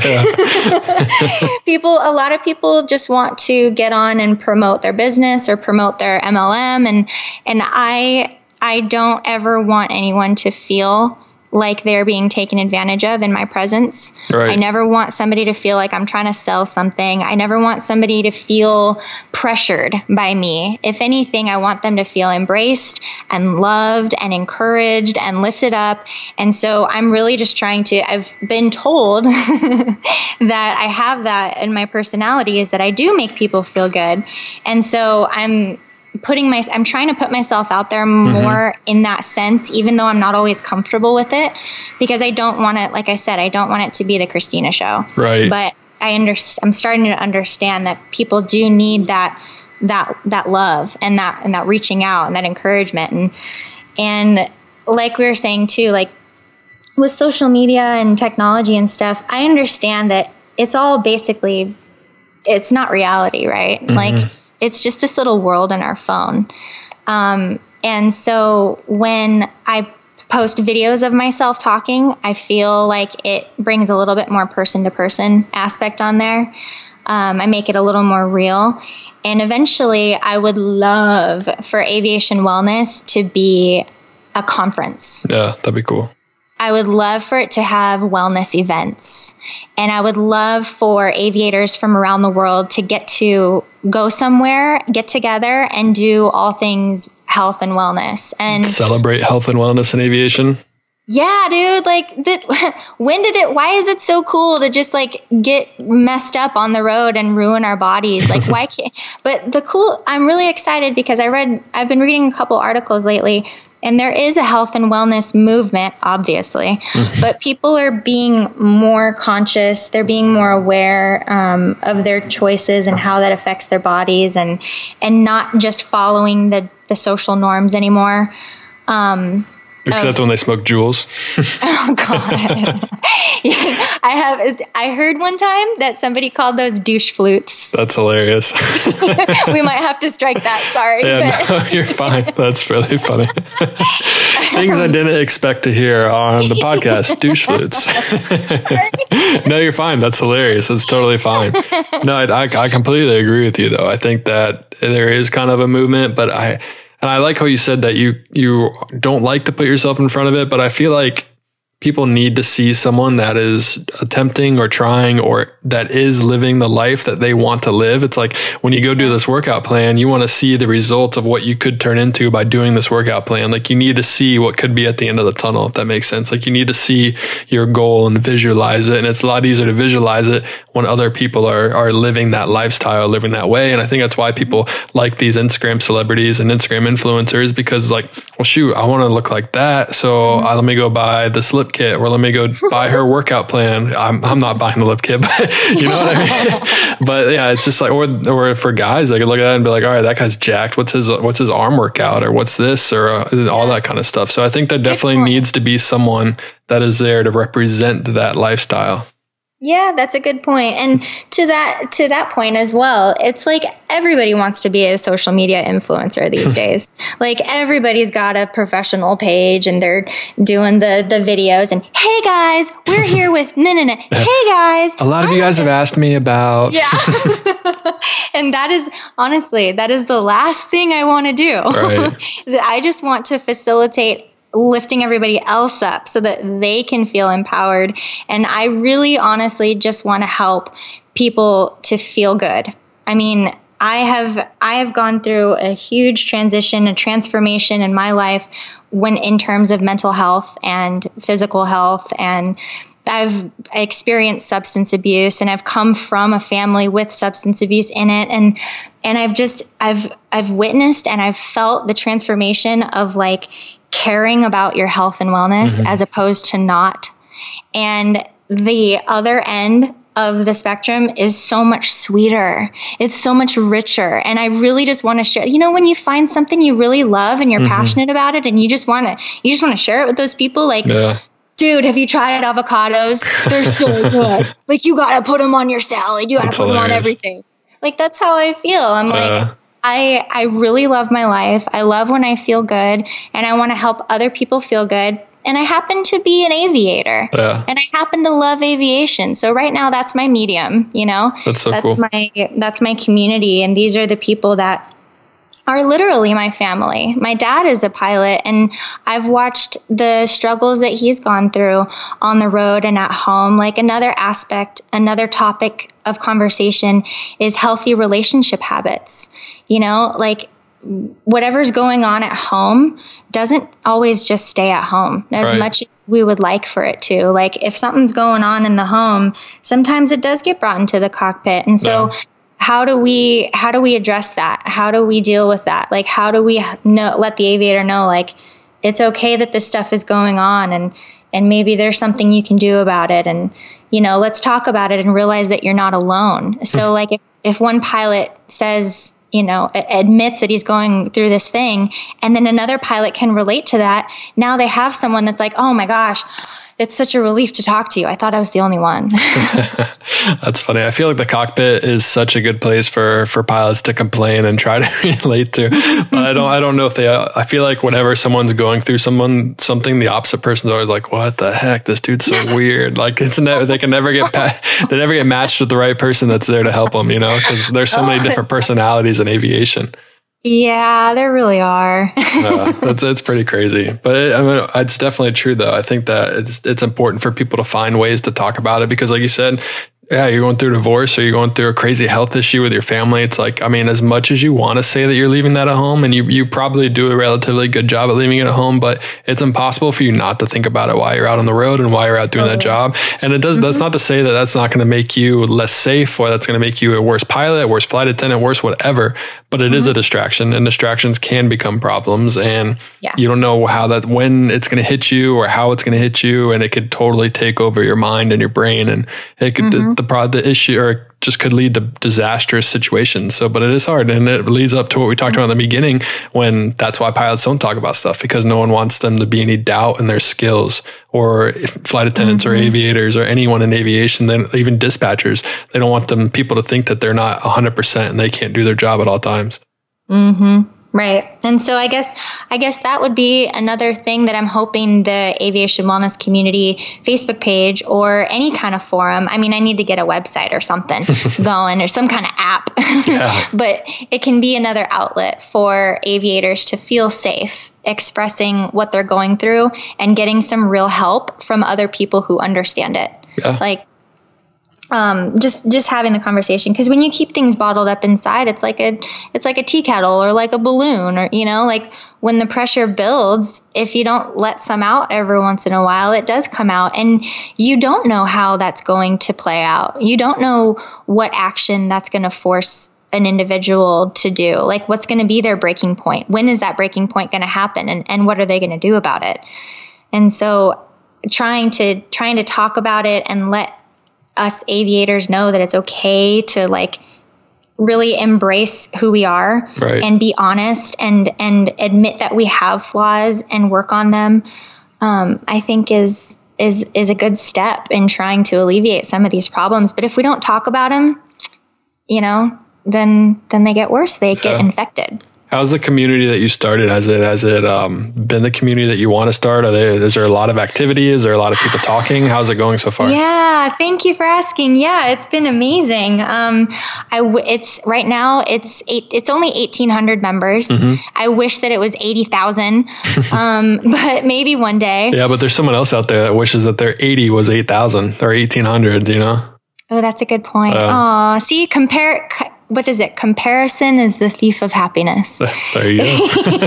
A lot of people just want to get on and promote their business or promote their MLM, and I don't ever want anyone to feel like they're being taken advantage of in my presence. I never want somebody to feel like I'm trying to sell something. I never want somebody to feel pressured by me. If anything, I want them to feel embraced and loved and encouraged and lifted up. And so I'm really just I've been told that I have that in my personality, is that I do make people feel good. And so I'm trying to put myself out there more in that sense, even though I'm not always comfortable with it, because I don't want it, like I said, I don't want it to be the Christina show. But I'm starting to understand that people do need that love and that reaching out and that encouragement. And like we were saying too, like with social media and technology and stuff, I understand that it's all basically, it's not reality, right? Like, it's just this little world in our phone. And so when I post videos of myself talking, I feel like it brings a little bit more person to person aspect on there. I make it a little more real. And eventually I would love for Aviation Wellness to be a conference. Yeah, that'd be cool. I would love for it to have wellness events. And I would love for aviators from around the world to get to go somewhere, get together, and do all things health and wellness. And celebrate health and wellness in aviation. Yeah, dude, like why is it so cool to just like get messed up on the road and ruin our bodies? Like why can't, but I'm really excited because I've been reading a couple articles lately, and there is a health and wellness movement, obviously, but people are being more conscious. They're being more aware of their choices and how that affects their bodies, and not just following the social norms anymore. Except when they smoke Juuls. Oh God! I heard one time that somebody called those douche flutes. That's hilarious. We might have to strike that. Sorry. Yeah, no, you're fine. That's really funny. Things I didn't expect to hear on the podcast. Douche flutes. No, you're fine. That's hilarious. It's totally fine. No, I completely agree with you though. I think that there is kind of a movement, but I like how you said that you don't like to put yourself in front of it, but I feel like people need to see someone that is attempting or trying or that is living the life that they want to live. It's like when you go do this workout plan, you want to see the results of what you could turn into by doing this workout plan. Like you need to see what could be at the end of the tunnel, if that makes sense. Like you need to see your goal and visualize it. And it's a lot easier to visualize it when other people are living that lifestyle, living that way. And I think that's why people like these Instagram celebrities and Instagram influencers, because like, well, shoot, I want to look like that. So let me go buy the slip kit, or let me go buy her workout plan. I'm not buying the lip kit, but you know what I mean? But yeah, it's just like, or for guys, I could look at that and be like, all right, that guy's jacked. What's his arm workout, or what's this, or all that kind of stuff. So I think there definitely needs to be someone that is there to represent that lifestyle. Yeah, that's a good point. And to that point as well, it's like everybody wants to be a social media influencer these days. Like everybody's got a professional page and they're doing the videos and, hey guys, we're here with hey guys. A lot of you guys have asked me about. Yeah. And that is honestly, that is the last thing I want to do. Right. I just want to facilitate lifting everybody else up so that they can feel empowered. And I really honestly just want to help people to feel good. I mean, I have gone through a huge transition, a transformation in my life in terms of mental health and physical health, and I've experienced substance abuse, and I've come from a family with substance abuse in it. And I've witnessed and I've felt the transformation of like caring about your health and wellness as opposed to not. And the other end of the spectrum is so much sweeter. It's so much richer. And I really just want to share, when you find something you really love and you're passionate about it and you just want to share it with those people, like, dude, have you tried avocados? They're so good. Like, you got to put them on your salad. You got to put them on everything. Like, that's how I feel. I'm like, I really love my life. I love when I feel good, and I want to help other people feel good. And I happen to be an aviator, and I happen to love aviation. So right now, that's my medium. That's so cool. That's my community, and these are the people that are literally my family. My dad is a pilot, and I've watched the struggles that he's gone through on the road and at home. Like another topic of conversation is healthy relationship habits. Like whatever's going on at home doesn't always just stay at home as much as we would like for it to. Like if something's going on in the home, sometimes it does get brought into the cockpit. And so how do we address that? How do we deal with that? Like, how do we let the aviator know, like, it's okay that this stuff is going on, and maybe there's something you can do about it. And, let's talk about it and realize that you're not alone. So like if one pilot says, admits that he's going through this thing, and then another pilot can relate to that, now they have someone that's like, oh my gosh, it's such a relief to talk to you. I thought I was the only one. That's funny. I feel like the cockpit is such a good place for pilots to complain and try to relate to. But I don't know if I feel like whenever someone's going through something, the opposite person's always like, what the heck? This dude's so weird. Like they can never get they never get matched with the right person that's there to help them, because there's so many different personalities in aviation. Yeah, there really are. It's pretty crazy, but it's definitely true though. I think that it's important for people to find ways to talk about it because like you said, you're going through a divorce or you're going through a crazy health issue with your family. It's like, as much as you want to say that you're leaving that at home and you probably do a relatively good job at leaving it at home, but it's impossible for you not to think about it while you're out on the road and while you're out doing that job. And that's not to say that that's not going to make you less safe or that's going to make you a worse pilot, a worse flight attendant, worse whatever, but it is a distraction and distractions can become problems and you don't know when it's going to hit you or how it's going to hit you. And it could totally take over your mind and your brain and it could, the issue or just could lead to disastrous situations. So, but it is hard. And it leads up to what we talked about in the beginning when that's why pilots don't talk about stuff because no one wants them to be any doubt in their skills or flight attendants or aviators or anyone in aviation, then even dispatchers, they don't want people to think that they're not 100% and they can't do their job at all times. Right. And so I guess that would be another thing that I'm hoping the Aviation Wellness Community Facebook page or any kind of forum. I need to get a website or something going or some kind of app, but it can be another outlet for aviators to feel safe expressing what they're going through and getting some real help from other people who understand it. Yeah. Like, just having the conversation. Cause when you keep things bottled up inside, it's like a tea kettle or like a balloon or, like when the pressure builds, if you don't let some out every once in a while, it does come out and you don't know how that's going to play out. You don't know what action that's going to force an individual to do, like what's going to be their breaking point. When is that breaking point going to happen and what are they going to do about it? And so trying to talk about it and let us aviators know that it's okay to like really embrace who we are and be honest and admit that we have flaws and work on them. I think is a good step in trying to alleviate some of these problems. But if we don't talk about them, then they get worse. They get infected. How's the community that you started? Has it been the community that you want to start? Is there a lot of activity? Is there a lot of people talking? How's it going so far? Yeah, thank you for asking. Yeah, it's been amazing. It's right now it's only 1,800 members. I wish that it was 80,000, but maybe one day. Yeah, but there's someone else out there that wishes that their 80 was 8,000 or 1,800. Oh, that's a good point. See, what is it? Comparison is the thief of happiness. There you go.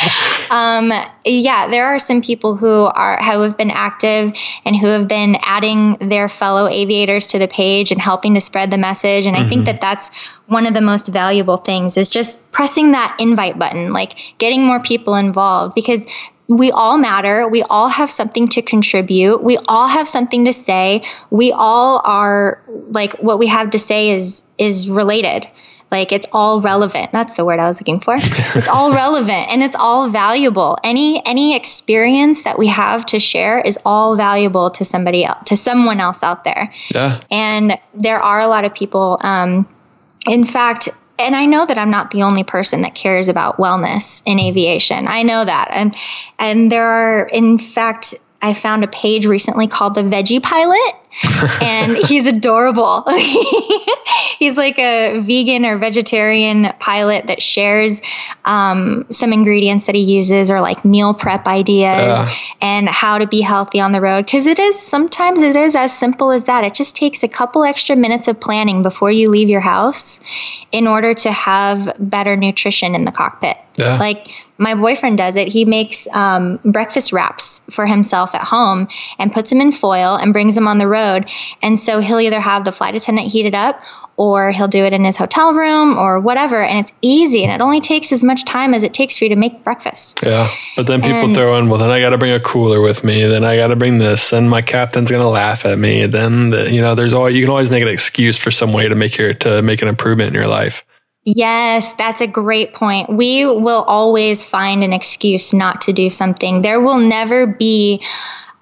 There are some people who have been active and who have been adding their fellow aviators to the page and helping to spread the message. And I think that that's one of the most valuable things is just pressing that invite button, like getting more people involved because we all matter. We all have something to contribute. We all have something to say. We all are like what we have to say is related. Like it's all relevant. That's the word I was looking for. It's all relevant and it's all valuable. Any experience that we have to share is all valuable to somebody else, to someone else out there. Yeah. And there are a lot of people, in fact, and I know that I'm not the only person that cares about wellness in aviation. I know that. And there are, in fact, I found a page recently called The Veggie Pilot, and he's adorable. He's like a vegan or vegetarian pilot that shares some ingredients that he uses or like meal prep ideas and how to be healthy on the road. Because sometimes it is as simple as that. It just takes a couple extra minutes of planning before you leave your house in order to have better nutrition in the cockpit. Yeah. Like my boyfriend does it. He makes breakfast wraps for himself at home and puts them in foil and brings them on the road. And so he'll either have the flight attendant heat it up or he'll do it in his hotel room or whatever. And it's easy. And it only takes as much time as it takes for you to make breakfast. Yeah. But then people throw in, well, then I got to bring a cooler with me. Then I got to bring this. Then my captain's going to laugh at me. Then, you can always make an excuse for some way to make an improvement in your life. Yes, that's a great point. We will always find an excuse not to do something. There will never be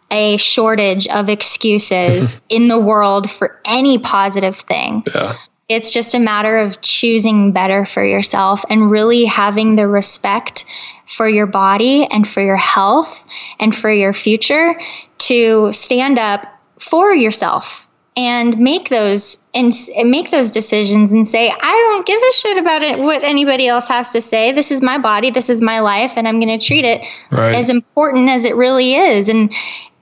a shortage of excuses in the world for any positive thing. Yeah. It's just a matter of choosing better for yourself and really having the respect for your body and for your health and for your future to stand up for yourself and make those decisions and say, I don't give a shit about it, what anybody else has to say. This is my body, this is my life, and I'm going to treat it as important as it really is. And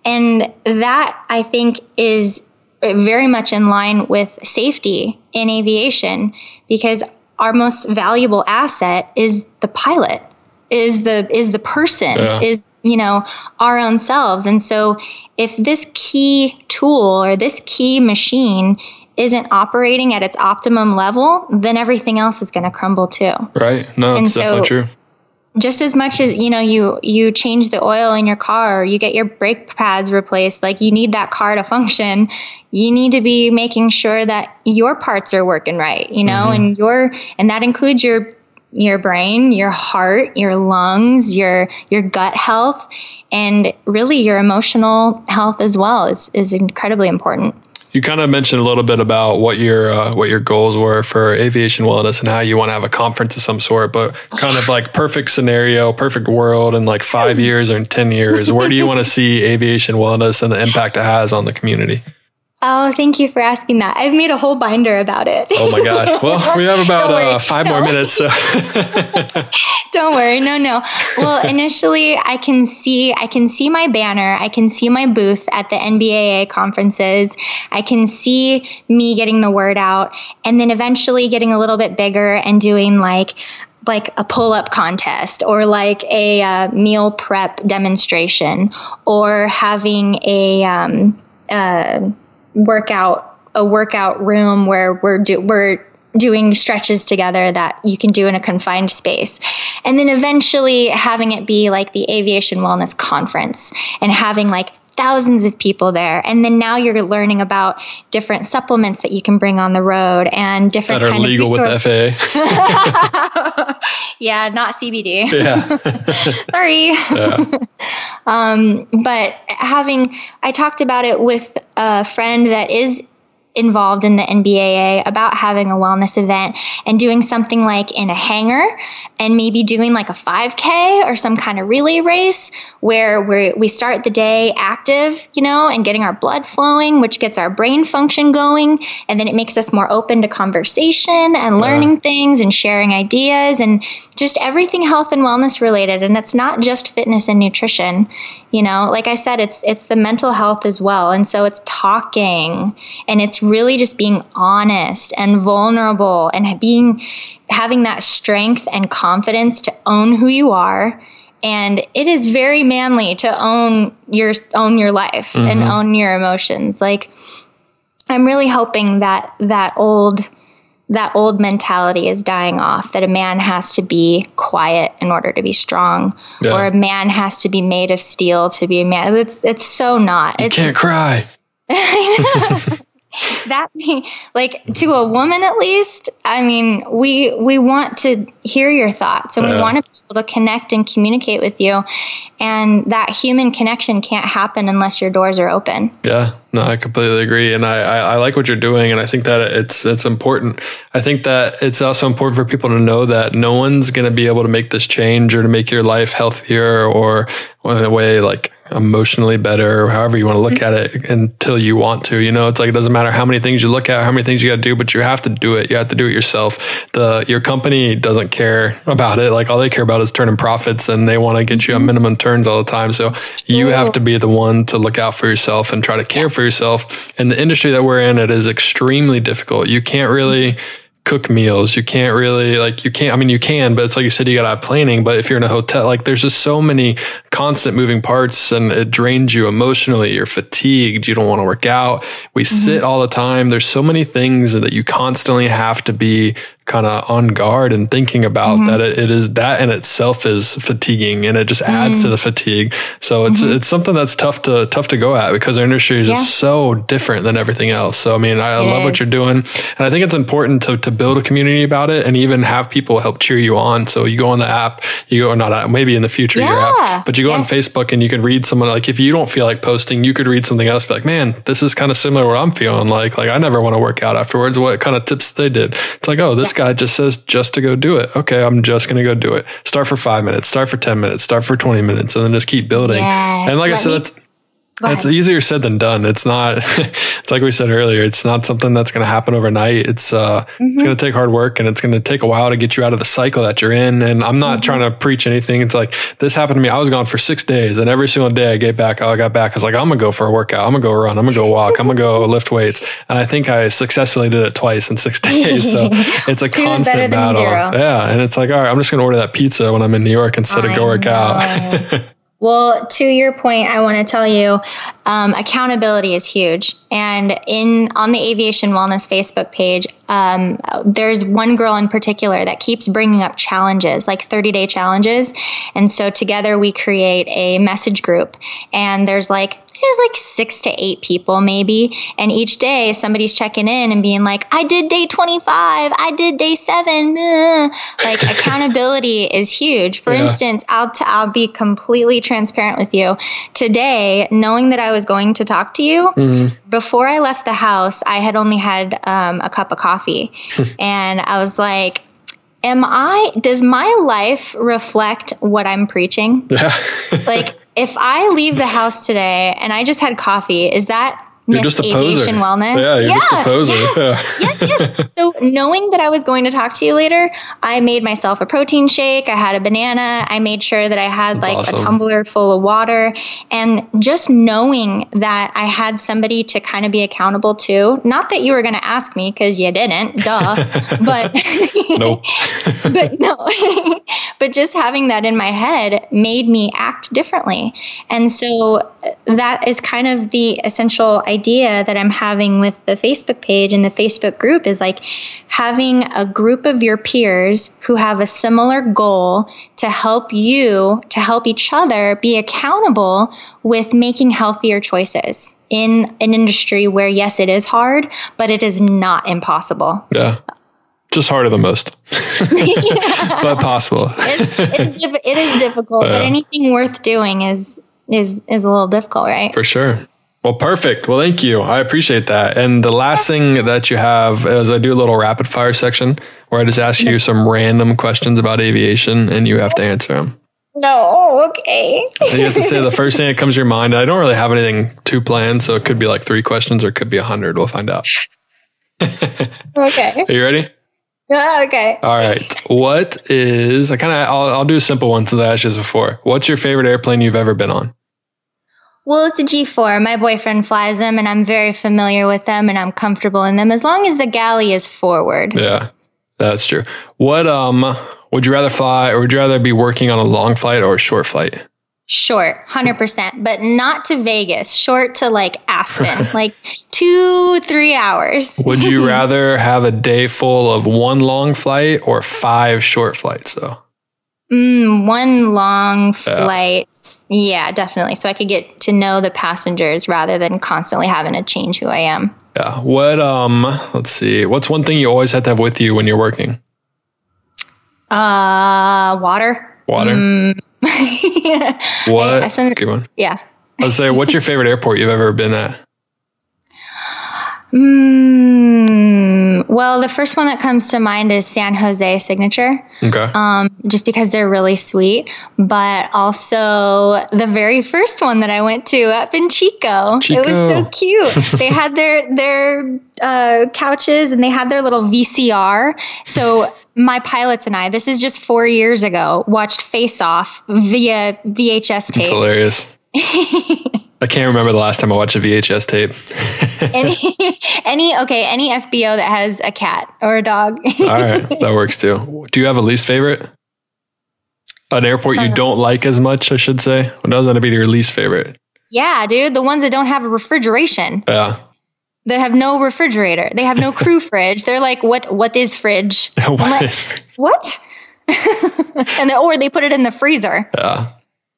that, I think, is very much in line with safety in aviation, because our most valuable asset is the pilot, is the person, is, our own selves. And so if this key tool or this key machine isn't operating at its optimum level, then everything else is going to crumble too. Right. No, it's definitely true. Just as much as, you change the oil in your car, or you get your brake pads replaced, like you need that car to function, you need to be making sure that your parts are working right, and that includes your brain, your heart, your lungs, your gut health, and really your emotional health as well is incredibly important. You kind of mentioned a little bit about what your goals were for aviation wellness and how you want to have a conference of some sort, but kind of like perfect scenario, perfect world in like 5 years or in 10 years, where do you want to see aviation wellness and the impact it has on the community? Oh, thank you for asking that. I've made a whole binder about it. Oh my gosh. Well, we have about 5 more minutes. So. Don't worry. No. Well, initially I can see my banner. I can see my booth at the NBAA conferences. I can see me getting the word out, and then eventually getting a little bit bigger and doing like a pull-up contest, or like a meal prep demonstration, or having a workout room where we're doing stretches together that you can do in a confined space. And then eventually having it be like the Aviation Wellness Conference and having like thousands of people there. And then now you're learning about different supplements that you can bring on the road and different that are legal with FAA. Yeah, not CBD. Yeah. Sorry. Yeah. But I talked about it with a friend that is involved in the NBAA about having a wellness event and doing something like in a hangar, and maybe doing like a 5K or some kind of relay race where we start the day active, and getting our blood flowing, which gets our brain function going. And then it makes us more open to conversation and learning things and sharing ideas and just everything health and wellness related. And it's not just fitness and nutrition, like I said, it's the mental health as well. And so it's talking, and it's really just being honest and vulnerable and having that strength and confidence to own who you are. And it is very manly to own your life and own your emotions. Like, I'm really hoping that old mentality is dying off, that a man has to be quiet in order to be strong, or a man has to be made of steel to be a man. It's so not. You can't cry. That, like, to a woman at least, I mean, we want to hear your thoughts, and we want to be able to connect and communicate with you. And that human connection can't happen unless your doors are open. Yeah, no, I completely agree. And I like what you're doing. And I think that it's important. I think that it's also important for people to know that no one's going to be able to make this change or to make your life healthier or in a way like emotionally better, or however you want to look at it, until you want to. It's like, it doesn't matter how many things you look at, how many things you got to do, but you have to do it. You have to do it yourself. Your company doesn't care about it. Like, all they care about is turning profits, and they want to get you a minimum turns all the time. So you have to be the one to look out for yourself and try to care for yourself. In the industry that we're in, it is extremely difficult. You can't really cook meals. You can't really you can, but it's like you said, you got to have planning. But if you're in a hotel, like, there's just so many constant moving parts, and it drains you emotionally. You're fatigued. You don't want to work out. We sit all the time. There's so many things that you constantly have to be kind of on guard and thinking about that it is that in itself is fatiguing, and it just adds to the fatigue. So it's something that's tough to go at, because our industry is just so different than everything else. So I mean, I love what you're doing, and I think it's important to build a community about it, and even have people help cheer you on. So you go on the app, maybe in the future your app, but you go on Facebook and you can read someone, like if you don't feel like posting, you could read something else, be like, man, this is kind of similar to what I'm feeling like I never want to work out afterwards. What kind of tips they did? It's like, oh, this guy just says just to go do it. Okay, I'm just going to go do it. Start for 5 minutes, start for 10 minutes, start for 20 minutes, and then just keep building. And like I said, it's easier said than done. It's not, it's like we said earlier, it's not something that's going to happen overnight. It's going to take hard work, and it's going to take a while to get you out of the cycle that you're in. And I'm not trying to preach anything. It's like, this happened to me. I was gone for 6 days, and every single day I got back. I was like, I'm going to go for a workout. I'm going to go run. I'm going to go walk. I'm going to go lift weights. And I think I successfully did it twice in 6 days. So it's a constant battle. Yeah. And it's like, all right, I'm just going to order that pizza when I'm in New York instead of go work out. Well, to your point, I want to tell you, accountability is huge. And on the Aviation Wellness Facebook page, there's one girl in particular that keeps bringing up challenges, like 30-day challenges. And so together we create a message group, and there's like 6 to 8 people maybe. And each day somebody's checking in and being like, I did day 25. I did day 7. Like accountability is huge. For instance, I'll be completely transparent with you. Today, knowing that I was going to talk to you, before I left the house, I had only had a cup of coffee. And I was like, does my life reflect what I'm preaching? Yeah. Like, if I leave the house today and I just had coffee, is that you're just a poser. Wellness? Yeah, you're just a poser. Yes. So knowing that I was going to talk to you later, I made myself a protein shake. I had a banana. I made sure that I had a tumbler full of water. And just knowing that I had somebody to kind of be accountable to, not that you were going to ask me because you didn't, duh, but, nope. but no, but just having that in my head made me act differently. And so that is kind of the essential idea that I'm having with the Facebook page and the Facebook group, is like having a group of your peers who have a similar goal to help each other be accountable with making healthier choices in an industry where, yes, it is hard, but it is not impossible. Yeah. Just harder than most, but possible. It is difficult, but anything worth doing is a little difficult, right? For sure. Well, perfect. Well, thank you. I appreciate that. And the last thing that you have is I do a little rapid fire section where I just ask you some random questions about aviation and you have to answer them. No, okay. You have to say the first thing that comes to your mind. I don't really have anything too planned, so it could be like 3 questions or it could be 100. We'll find out. Okay. Are you ready? Yeah, okay. All right. I'll do a simple one since I asked you this before. What's your favorite airplane you've ever been on? Well, it's a G4. My boyfriend flies them, and I'm very familiar with them, and I'm comfortable in them as long as the galley is forward. Yeah, that's true. What would you rather fly, or would you rather be working on a long flight or a short flight? Short, 100%, but not to Vegas. Short to like Aspen, like 2-3 hours. Would you rather have a day full of 1 long flight or 5 short flights, though? 1 long flight. Yeah, definitely. So I could get to know the passengers rather than constantly having to change who I am. Yeah. Let's see. What's one thing you always have to have with you when you're working? Water. Water? What? Good one. Yeah. I'll say, what's your favorite airport you've ever been at? Well, the first one that comes to mind is San Jose Signature. Okay. Just because they're really sweet, but also the very first one that I went to up in Chico. It was so cute. They had their couches and they had their little VCR. So my pilots and I, this is just 4 years ago, watched Face Off via VHS tape. It's hilarious. I can't remember the last time I watched a VHS tape. any FBO that has a cat or a dog. All right, that works too. Do you have a least favorite? An airport you don't like as much, I should say. What doesn't it be your least favorite? Yeah, dude, the ones that don't have a refrigeration. Yeah. They have no refrigerator. They have no crew fridge. They're like, what is fridge? What? Or they put it in the freezer. Yeah.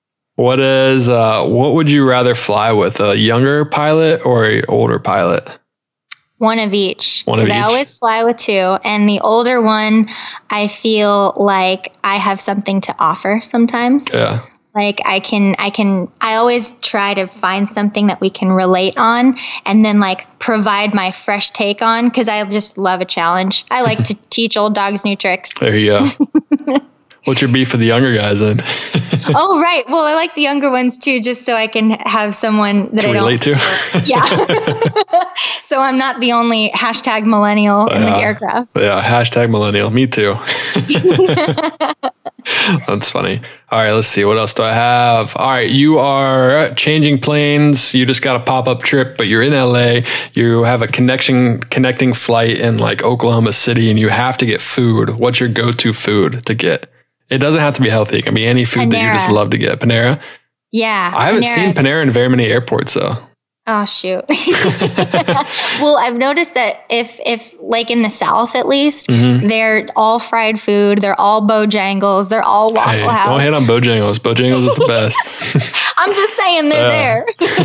What would you rather fly with, a younger pilot or an older pilot? One of each. I always fly with two. And the older one, I feel like I have something to offer sometimes. Yeah. Like I always try to find something that we can relate on and then like provide my fresh take on, because I just love a challenge. I like to teach old dogs new tricks. There you go. What's your beef for the younger guys then? Oh, right. Well, I like the younger ones too, just so I can have someone that I don't relate to. Yeah. So I'm not the only #millennial in the aircraft. Yeah. #millennial. Me too. That's funny. All right. Let's see. What else do I have? All right. You are changing planes. You just got a pop-up trip, but you're in LA. You have a connecting flight in like Oklahoma City, and you have to get food. What's your go-to food to get? It doesn't have to be healthy. It can be any food that you just love to get. Panera? Yeah. I haven't seen Panera in very many airports though. Oh, shoot. Well, I've noticed that if like in the South, at least, they're all fried food. They're all Bojangles. They're all Waffle House. Don't hate on Bojangles. Bojangles is the best. I'm just saying they're there.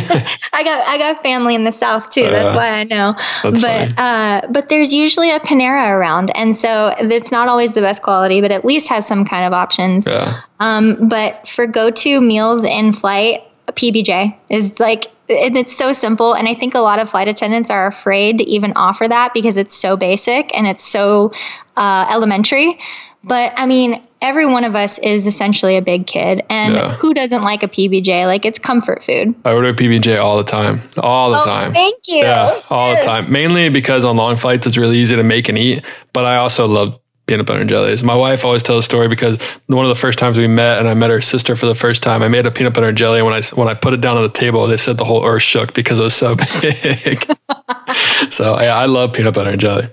I got family in the South too. That's why I know. But there's usually a Panera around. And so it's not always the best quality, but at least has some kind of options. Yeah. But for go-to meals in flight, PBJ is like, and it's so simple. And I think a lot of flight attendants are afraid to even offer that because it's so basic and it's so elementary. But I mean, every one of us is essentially a big kid. And who doesn't like a PBJ? Like, it's comfort food. I order a PBJ all the time. All the time. Thank you. Yeah, all the time. Mainly because on long flights, it's really easy to make and eat. But I also love peanut butter and jellies. My wife always tells a story because one of the first times we met, and I met her sister for the first time, I made a peanut butter and jelly. And when I put it down on the table, they said the whole earth shook because it was so big. So yeah, I love peanut butter and jelly.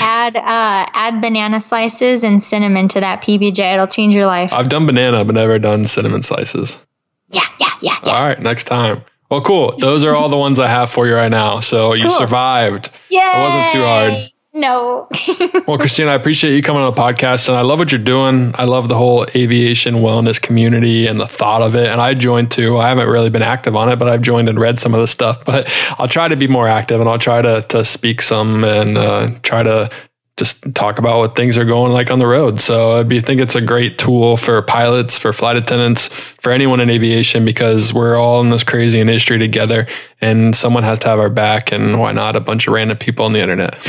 Add banana slices and cinnamon to that PBJ. It'll change your life. I've done banana, but never done cinnamon slices. Yeah. All right, next time. Well, cool. Those are all the ones I have for you right now. So you survived. Yay! It wasn't too hard. No. Well, Christina, I appreciate you coming on the podcast, and I love what you're doing. I love the whole aviation wellness community and the thought of it. And I joined too. I haven't really been active on it, but I've joined and read some of the stuff. But I'll try to be more active, and I'll try to speak some and try to just talk about what things are going like on the road. So I think it's a great tool for pilots, for flight attendants, for anyone in aviation, because we're all in this crazy industry together and someone has to have our back, and why not a bunch of random people on the internet?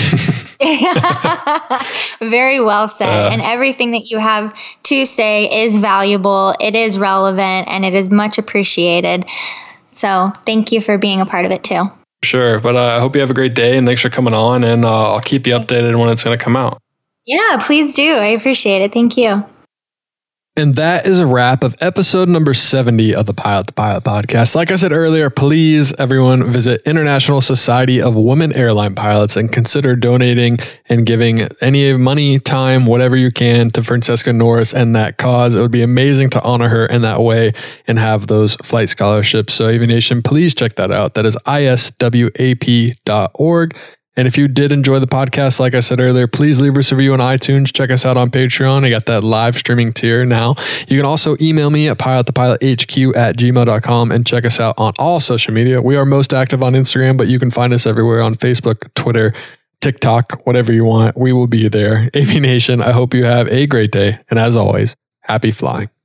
Very well said. And everything that you have to say is valuable. It is relevant and it is much appreciated. So thank you for being a part of it too. Sure. But I hope you have a great day, and thanks for coming on, and I'll keep you updated when it's going to come out. Yeah, please do. I appreciate it. Thank you. And that is a wrap of episode number 70 of the Pilot to Pilot podcast. Like I said earlier, please, everyone, visit International Society of Women Airline Pilots and consider donating and giving any money, time, whatever you can to Francesca Norris and that cause. It would be amazing to honor her in that way and have those flight scholarships. So Aviation, please check that out. That is iswap.org. And if you did enjoy the podcast, like I said earlier, please leave us a review on iTunes. Check us out on Patreon. I got that live streaming tier now. You can also email me at pilottopilot.hq@gmail.com and check us out on all social media. We are most active on Instagram, but you can find us everywhere on Facebook, Twitter, TikTok, whatever you want. We will be there. Aviation, I hope you have a great day. And as always, happy flying.